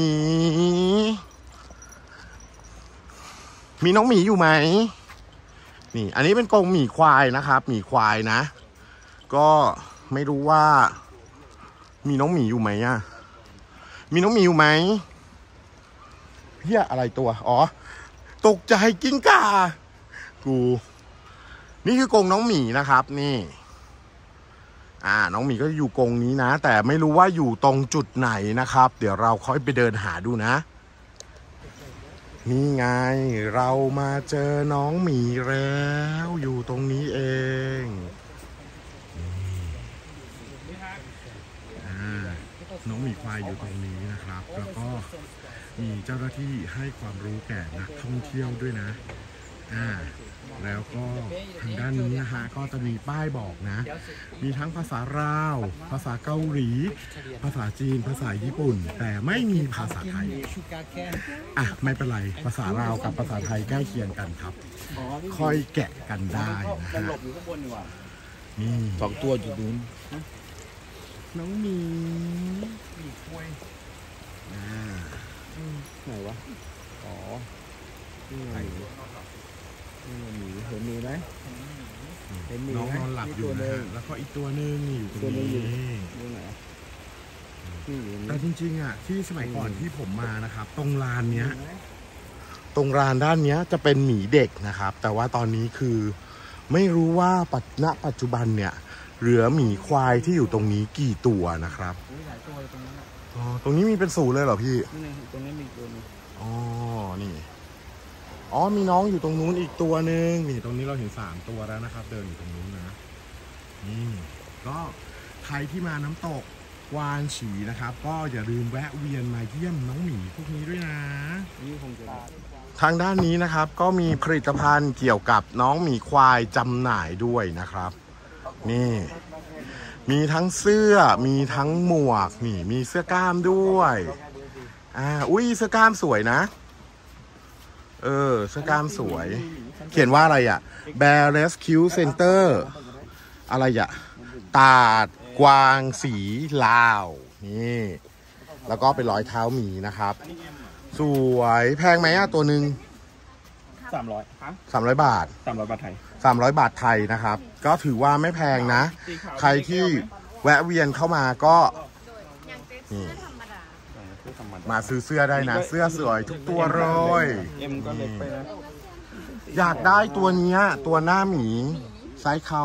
มีน้องหมีอยู่ไหมนี่อันนี้เป็นกรงหมีควายนะครับหมีควายนะก็ไม่รู้ว่ามีน้องหมีอยู่ไหมอ่ะมีน้องหมีอยู่ไหมเฮียอะไรตัวอ๋อตกใจกิ้งก่ากูนี่คือกรงน้องหมีนะครับนี่อ่าน้องหมีก็อยู่กรงนี้นะแต่ไม่รู้ว่าอยู่ตรงจุดไหนนะครับเดี๋ยวเราค่อยไปเดินหาดูนะนี่ไงเรามาเจอน้องหมีแล้วอยู่ตรงนี้เองอ่าน้องหมีควายอยู่ตรงนี้นะครับแล้วก็มีเจ้าหน้าที่ให้ความรู้แก่นักท่องเที่ยวด้วยนะอ่าแล้วก็ทางด้านนี้นะฮะก็จะมีป้ายบอกนะมีทั้งภาษาลาวภาษาเกาหลีภาษาจีนภาษาญี่ปุ่นแต่ไม่มีภาษาไทยอ่ะไม่เป็นไรภาษาลาวกับภาษาไทยใกล้เคียงกันครับค่อยแกะกันได้นะฮะนี่สองตัวอยู่นู้นน้องหมีอ่าไหนวะอ๋อนี่ไงหมีเห็นหมีไหมเห็นหมีน้องนอนหลับอยู่นะแล้วก็อีกตัวนึงนี่อยู่ตรงนี้แต่จริงๆอ่ะที่สมัยก่อนที่ผมมานะครับตรงลานเนี้ยตรงลานด้านเนี้ยจะเป็นหมีเด็กนะครับแต่ว่าตอนนี้คือไม่รู้ว่าปัจณปัจจุบันเนี่ยเหลือหมีควายที่อยู่ตรงนี้กี่ตัวนะครับอ๋อตรงนี้มีเป็นศูนย์เลยเหรอพี่ตรงนี้มีตัวนึงอ๋อนี่อ๋อมีน้องอยู่ตรงนู้นอีกตัวหนึ่งนี่ตรงนี้เราเห็นสามตัวแล้วนะครับเดินอยู่ตรงนู้นนะนี่ก็ใครที่มาน้ำตกวานฉีนะครับก็อย่าลืมแวะเวียนมาเยี่ยมน้องหมีพวกนี้ด้วยนะทางด้านนี้นะครับก็มีผลิตภัณฑ์เกี่ยวกับน้องหมีควายจำหน่ายด้วยนะครับนี่มีทั้งเสื้อมีทั้งหมวกนี่มีเสื้อกล้ามด้วยอ่าอุ้ยเสื้อกล้ามสวยนะเออเสื้อกล้ามสวยเขียนว่าอะไรอ่ะ Bear Rescue Center อะไรอ่ะตาดกวางสีลาวนี่แล้วก็เป็นรอยเท้าหมีนะครับสวยแพงไหมอ่ะตัวหนึ่งสามร้อยสามร้อยบาทสามร้อยบาทไทยสามร้อยบาทไทยนะครับก็ถือว่าไม่แพงนะใครที่แวะเวียนเข้ามาก็นี่มาซื้อเสื้อได้นะเสื้อสวยทุกตัวเลยอยากได้ตัวนี้ตัวหน้าหมีไซส์เขา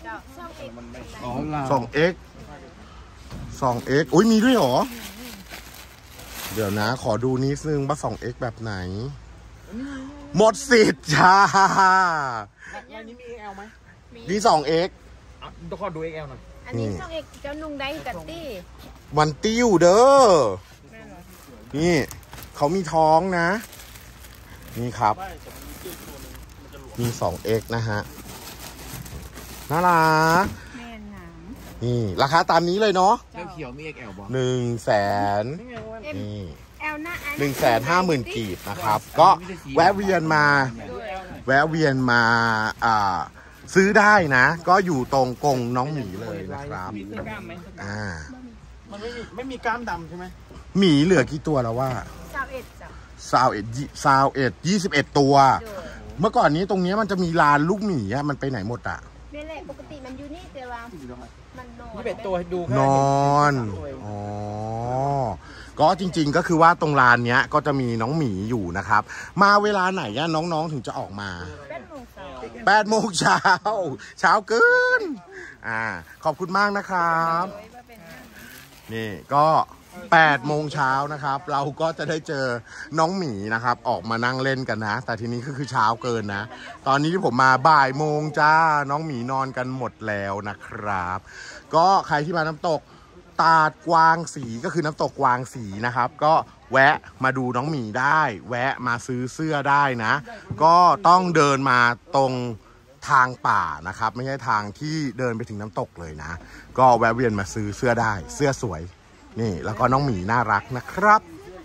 สองเอ็กสองเอ็กอุ้ยมีด้วยเหรอเดี๋ยวนะขอดูนิดนึงว่าสองเอ็กแบบไหนหมดสิทธิ์จ้าอันนี้มี เอ็ก แอล ไหมนี่สองเอ็กต้องขอดู เอ็ก แอล หน่อยอันนี้สองเอ็กเจ้านุ่งได้กับตี้วันติ้วเด้อนี่เขามีท้องนะนี่ครับมีสองเอ็กนะฮะน่ารักนี่ราคาตามนี้เลยเนาะเขียวมี เอ็ก แอล บอกหนึ่งแสนนี่หนึ่งแสนห้าหมื่นกีบนะครับก็แวะเวียนมาแวะเวียนมาอ่าซื้อได้นะก็อยู่ตรงกรงน้องหมีเลยนะครับอ่ามันไม่มีไม่มีกล้ามดำใช่ไหมหมีเหลือกี่ตัวแล้วว่าสาวเอ็ดสาวเอ็ดสาวเอ็ดยี่สิบเอ็ดตัวเมื่อก่อนนี้ตรงนี้มันจะมีลานลูกหมีอะมันไปไหนหมดอะนี่แหละปกติมันอยู่นี่แต่ว่ามันนอนยี่สิบเอ็ดตัวดูนอนอ๋อก็จริงๆก็คือว่าตรงลานเนี้ยก็จะมีน้องหมีอยู่นะครับมาเวลาไหนอะน้องๆถึงจะออกมาแปดโมงเช้าเช้าเกินอ่าขอบคุณมากนะครับนี่ก็แปดโมงเช้านะครับเราก็จะได้เจอน้องหมีนะครับออกมานั่งเล่นกันนะแต่ทีนี้ก็คือเช้าเกินนะตอนนี้ที่ผมมาบ่ายโมงจ้าน้องหมีนอนกันหมดแล้วนะครับก็ใครที่มาน้ำตกตาดกวางสีก็คือน้ำตกกวางสีนะครับก็แวะมาดูน้องหมีได้แวะมาซื้อเสื้อได้นะก็ต้องเดินมาตรงทางป่านะครับไม่ใช่ทางที่เดินไปถึงน้ำตกเลยนะก็แวะเวียนมาซื้อเสื้อได้เสื้อสวยนี่แล้วก็น้องหมีน่ารักนะครับ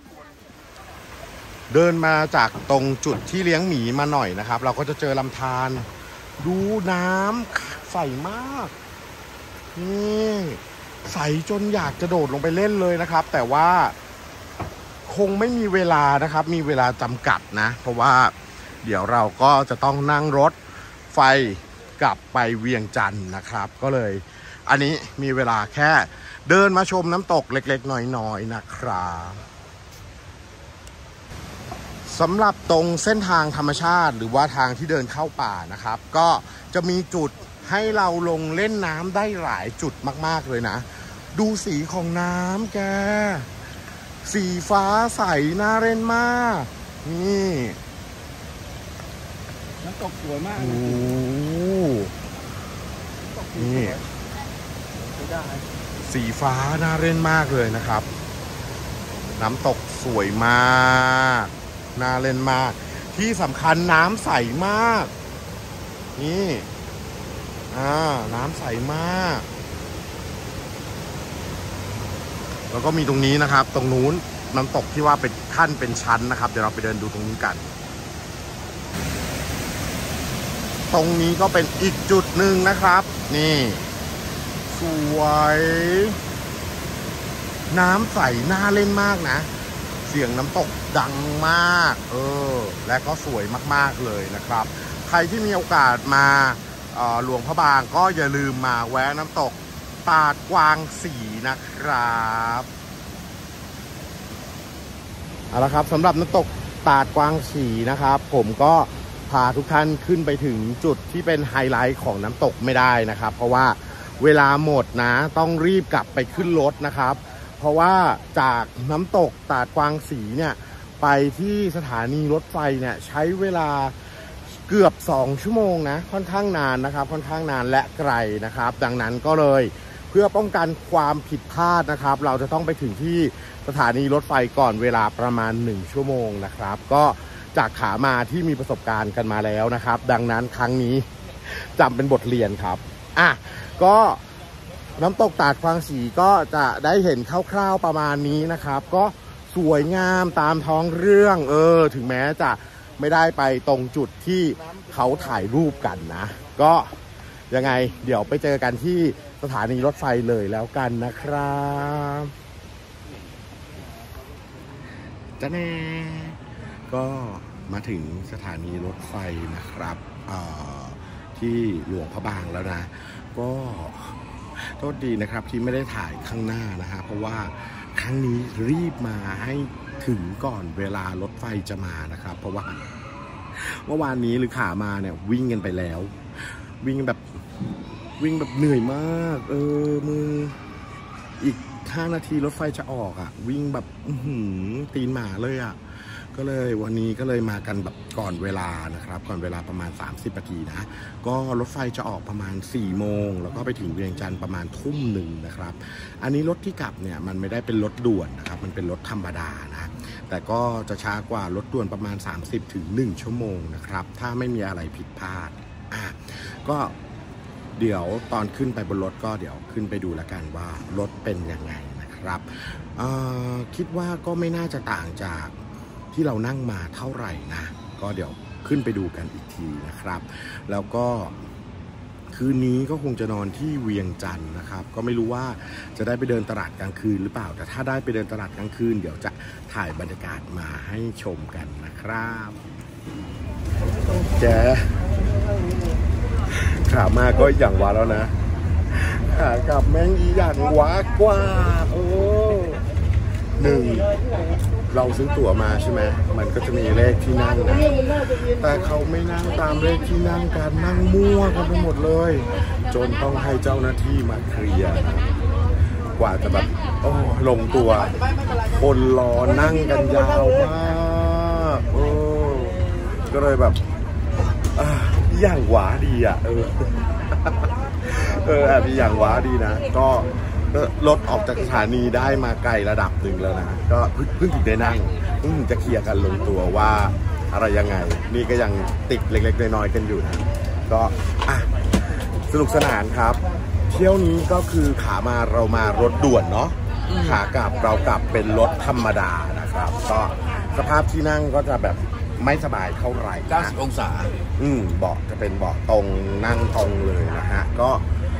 เดินมาจากตรงจุดที่เลี้ยงหมีมาหน่อยนะครับเราก็จะเจอลำธารดูน้ำใสมากนี่ใสจนอยากจะโดดลงไปเล่นเลยนะครับแต่ว่าคงไม่มีเวลานะครับมีเวลาจำกัดนะเพราะว่าเดี๋ยวเราก็จะต้องนั่งรถไฟกลับไปเวียงจันทร์นะครับก็เลยอันนี้มีเวลาแค่เดินมาชมน้ำตกเล็กๆน้อยๆนะครับสำหรับตรงเส้นทางธรรมชาติหรือว่าทางที่เดินเข้าป่านะครับก็จะมีจุดให้เราลงเล่นน้ำได้หลายจุดมากๆเลยนะดูสีของน้ำแกสีฟ้าใสน่าเล่นมากนี่น้ำตกสวยมากโอ้นี่สีฟ้าน่าเล่นมากเลยนะครับน้ำตกสวยมากน่าเล่นมากที่สำคัญน้ำใสมากนี่อ่าน้ำใสมากแล้วก็มีตรงนี้นะครับตรงนู้นน้ำตกที่ว่าเป็นขั้นเป็นชั้นนะครับเดี๋ยวเราไปเดินดูตรงนี้กันตรงนี้ก็เป็นอีกจุดหนึ่งนะครับนี่สวยน้ำใสน่าเล่นมากนะเสียงน้ำตกดังมากเออและก็สวยมากๆเลยนะครับใครที่มีโอกาสมาหลวงพระบางก็อย่าลืมมาแวะน้ำตกตาดกวางสีนะครับเอาละครับสำหรับน้ำตกตาดกวางสีนะครับผมก็พาทุกท่านขึ้นไปถึงจุดที่เป็นไฮไลท์ของน้ำตกไม่ได้นะครับเพราะว่าเวลาหมดนะต้องรีบกลับไปขึ้นรถนะครับเพราะว่าจากน้ำตกตาดกวางสีเนี่ยไปที่สถานีรถไฟเนี่ยใช้เวลาเกือบสองชั่วโมงนะค่อนข้างนานนะครับค่อนข้างนานและไกลนะครับดังนั้นก็เลยเพื่อป้องกันความผิดพลาดนะครับเราจะต้องไปถึงที่สถานีรถไฟก่อนเวลาประมาณหนึ่งชั่วโมงนะครับก็จากขามาที่มีประสบการณ์กันมาแล้วนะครับดังนั้นครั้งนี้จำเป็นบทเรียนครับอ่ะก็น้ำตกตาดฟางสีก็จะได้เห็นคร่าวๆประมาณนี้นะครับก็สวยงามตามท้องเรื่องเออถึงแม้จะไม่ได้ไปตรงจุดที่เขาถ่ายรูปกันนะก็ยังไงเดี๋ยวไปเจอกันที่สถานีรถไฟเลยแล้วกันนะครับจ้าแน่ก็มาถึงสถานีรถไฟนะครับที่หลวงพระบางแล้วนะก็โทษดีนะครับที่ไม่ได้ถ่ายข้างหน้านะฮะเพราะว่าครั้งนี้รีบมาให้ถึงก่อนเวลารถไฟจะมานะครับเพราะว่าเมื่อวานนี้หรือขามาเนี่ยวิ่งกันไปแล้ววิ่งแบบวิ่งแบบเหนื่อยมากเออมืออีกห้านาทีรถไฟจะออกอ่ะวิ่งแบบอื้อหือตีนหมาเลยอ่ะก็เลยวันนี้ก็เลยมากันแบบก่อนเวลานะครับก่อนเวลาประมาณสามสิบนาทีนะก็รถไฟจะออกประมาณสี่โมงแล้วก็ไปถึงเวียงจันทร์ประมาณทุ่มหนึ่งนะครับอันนี้รถที่กลับเนี่ยมันไม่ได้เป็นรถด่วนนะครับมันเป็นรถธรรมดานะแต่ก็จะช้ากว่ารถด่วนประมาณสามสิบถึงหนึ่งชั่วโมงนะครับถ้าไม่มีอะไรผิดพลาดอ่ะก็เดี๋ยวตอนขึ้นไปบนรถก็เดี๋ยวขึ้นไปดูแล้วกันว่ารถเป็นยังไงนะครับคิดว่าก็ไม่น่าจะต่างจากที่เรานั่งมาเท่าไหร่นะก็เดี๋ยวขึ้นไปดูกันอีกทีนะครับแล้วก็คืนนี้ก็คงจะนอนที่เวียงจันทร์นะครับก็ไม่รู้ว่าจะได้ไปเดินตลาดกลางคืนหรือเปล่าแต่ถ้าได้ไปเดินตลาดกลางคืนเดี๋ยวจะถ่ายบรรยากาศมาให้ชมกันนะครับแกขามาก็อย่างวาแล้วนะขากลับแม่งอีอย่างวากว่าโอ้หนึ่งเราซื้อตั๋วมาใช่ไหมมันก็จะมีเลขที่นั่งนะแต่เขาไม่นั่งตามเลขที่นั่งกันนั่งมั่วกันไปหมดเลยจนต้องให้เจ้าหน้าที่มาเคลียร์กว่าจะแบบโอ้ลงตัวคนรอนั่งกันยาวมากโอ้ก็เลยแบบอย่างหวาดีอ่ะเออเออแบบอย่างหวาดีนะก็รถออกจากสถานีได้มาไกลระดับหนึ่งแล้วนะก็เพิ่งถึงได้นั่งเพิ่งจะเคลียร์กันลงตัวว่าอะไรยังไงนี่ก็ยังติดเล็กๆน้อยๆกันอยู่นะก็อ่ะสนุกสนานครับเที่ยวนี้ก็คือขามาเรามารถด่วนเนาะขากลับเรากลับเป็นรถธรรมดานะครับก็สภาพที่นั่งก็จะแบบไม่สบายเท่าไหร่เก้าสิบองศาอืมเบาะจะเป็นเบาะตรงนั่งตรงเลยนะฮะก็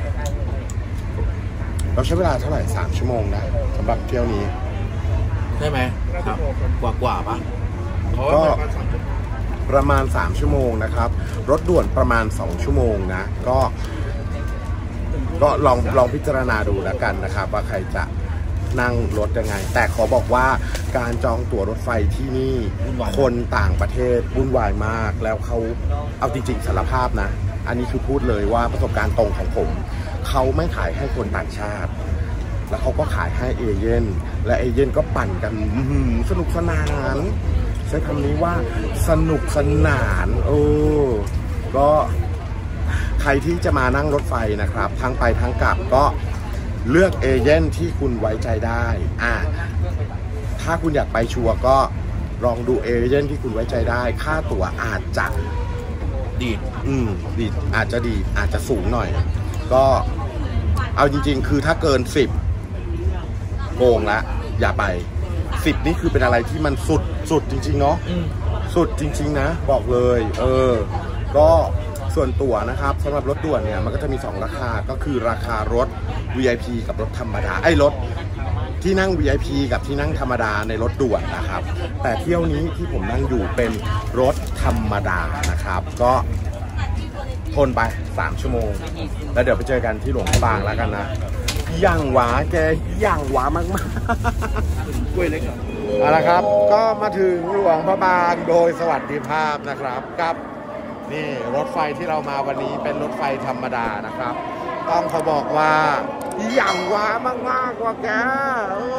เราใช้เวลาเท่าไหร่สามชั่วโมงนะสำหรับเที่ยวนี้ใช่ไหมครับกว่ากว่าปะก็ประมาณสามชั่วโมงนะครับรถด่วนประมาณสองชั่วโมงนะก็ก็ลองลองพิจารณาดูแล้วกันนะครับว่าใครจะนั่งรถยังไงแต่ขอบอกว่าการจองตั๋วรถไฟที่นี่คนต่างประเทศวุ่นวายมากแล้วเขาเอาจริงๆสารภาพนะอันนี้คือพูดเลยว่าประสบการณ์ตรงของผมเขาไม่ขายให้คนต่างชาติแล้วเขาก็ขายให้เอเย่นและเอเย่นก็ปั่นกันสนุกสนานใช้คำนี้ว่าสนุกสนานโอ้ก็ใครที่จะมานั่งรถไฟนะครับทั้งไปทั้งกลับก็เลือกเอเย่นที่คุณไว้ใจได้อ่ะถ้าคุณอยากไปชัวร์ก็ลองดูเอเย่นที่คุณไว้ใจได้ค่าตั๋วอาจจะดีดอืมดีดอาจจะดีดอาจจะสูงหน่อยก็เอาจริงๆคือถ้าเกินสิบโกงละอย่าไปสิบนี่คือเป็นอะไรที่มันสุดสุดจริงๆเนาะสุดจริงๆนะบอกเลยเออก็ส่วนตั๋วนะครับสำหรับรถด่วนเนี่ยมันก็จะมีสองราคาก็คือราคารถ วี ไอ พี กับรถธรรมดาไอ้รถที่นั่ง วี ไอ พี กับที่นั่งธรรมดาในรถด่วนนะครับแต่เที่ยวนี้ที่ผมนั่งอยู่เป็นรถธรรมดานะครับก็ทนไปสามชั่วโมงแล้วเดี๋ยวไปเจอกันที่หลวงพระบางแล้วกันนะย่างหวาแกย่างหวามากๆกล้วยเล็กเอาละครับก็มาถึงหลวงพระบางโดยสวัสดิภาพนะครับกับนี่รถไฟที่เรามาวันนี้เป็นรถไฟธรรมดานะครับต้องเขาบอกว่าย่างหวามากๆกว่าแกโอ้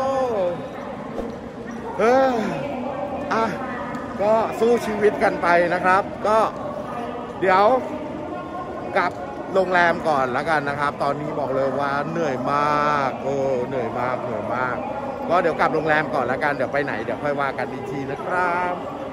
เอออ่ะก็สู้ชีวิตกันไปนะครับก็เดี๋ยวกลับโรงแรมก่อนแล้วกันนะครับ ตอนนี้บอกเลยว่าเหนื่อยมากเออเหนื่อยมากเหนื่อยมากก็เดี๋ยวกลับโรงแรมก่อนแล้วกันเดี๋ยวไปไหนเดี๋ยวค่อยว่ากันอีกทีนะครับ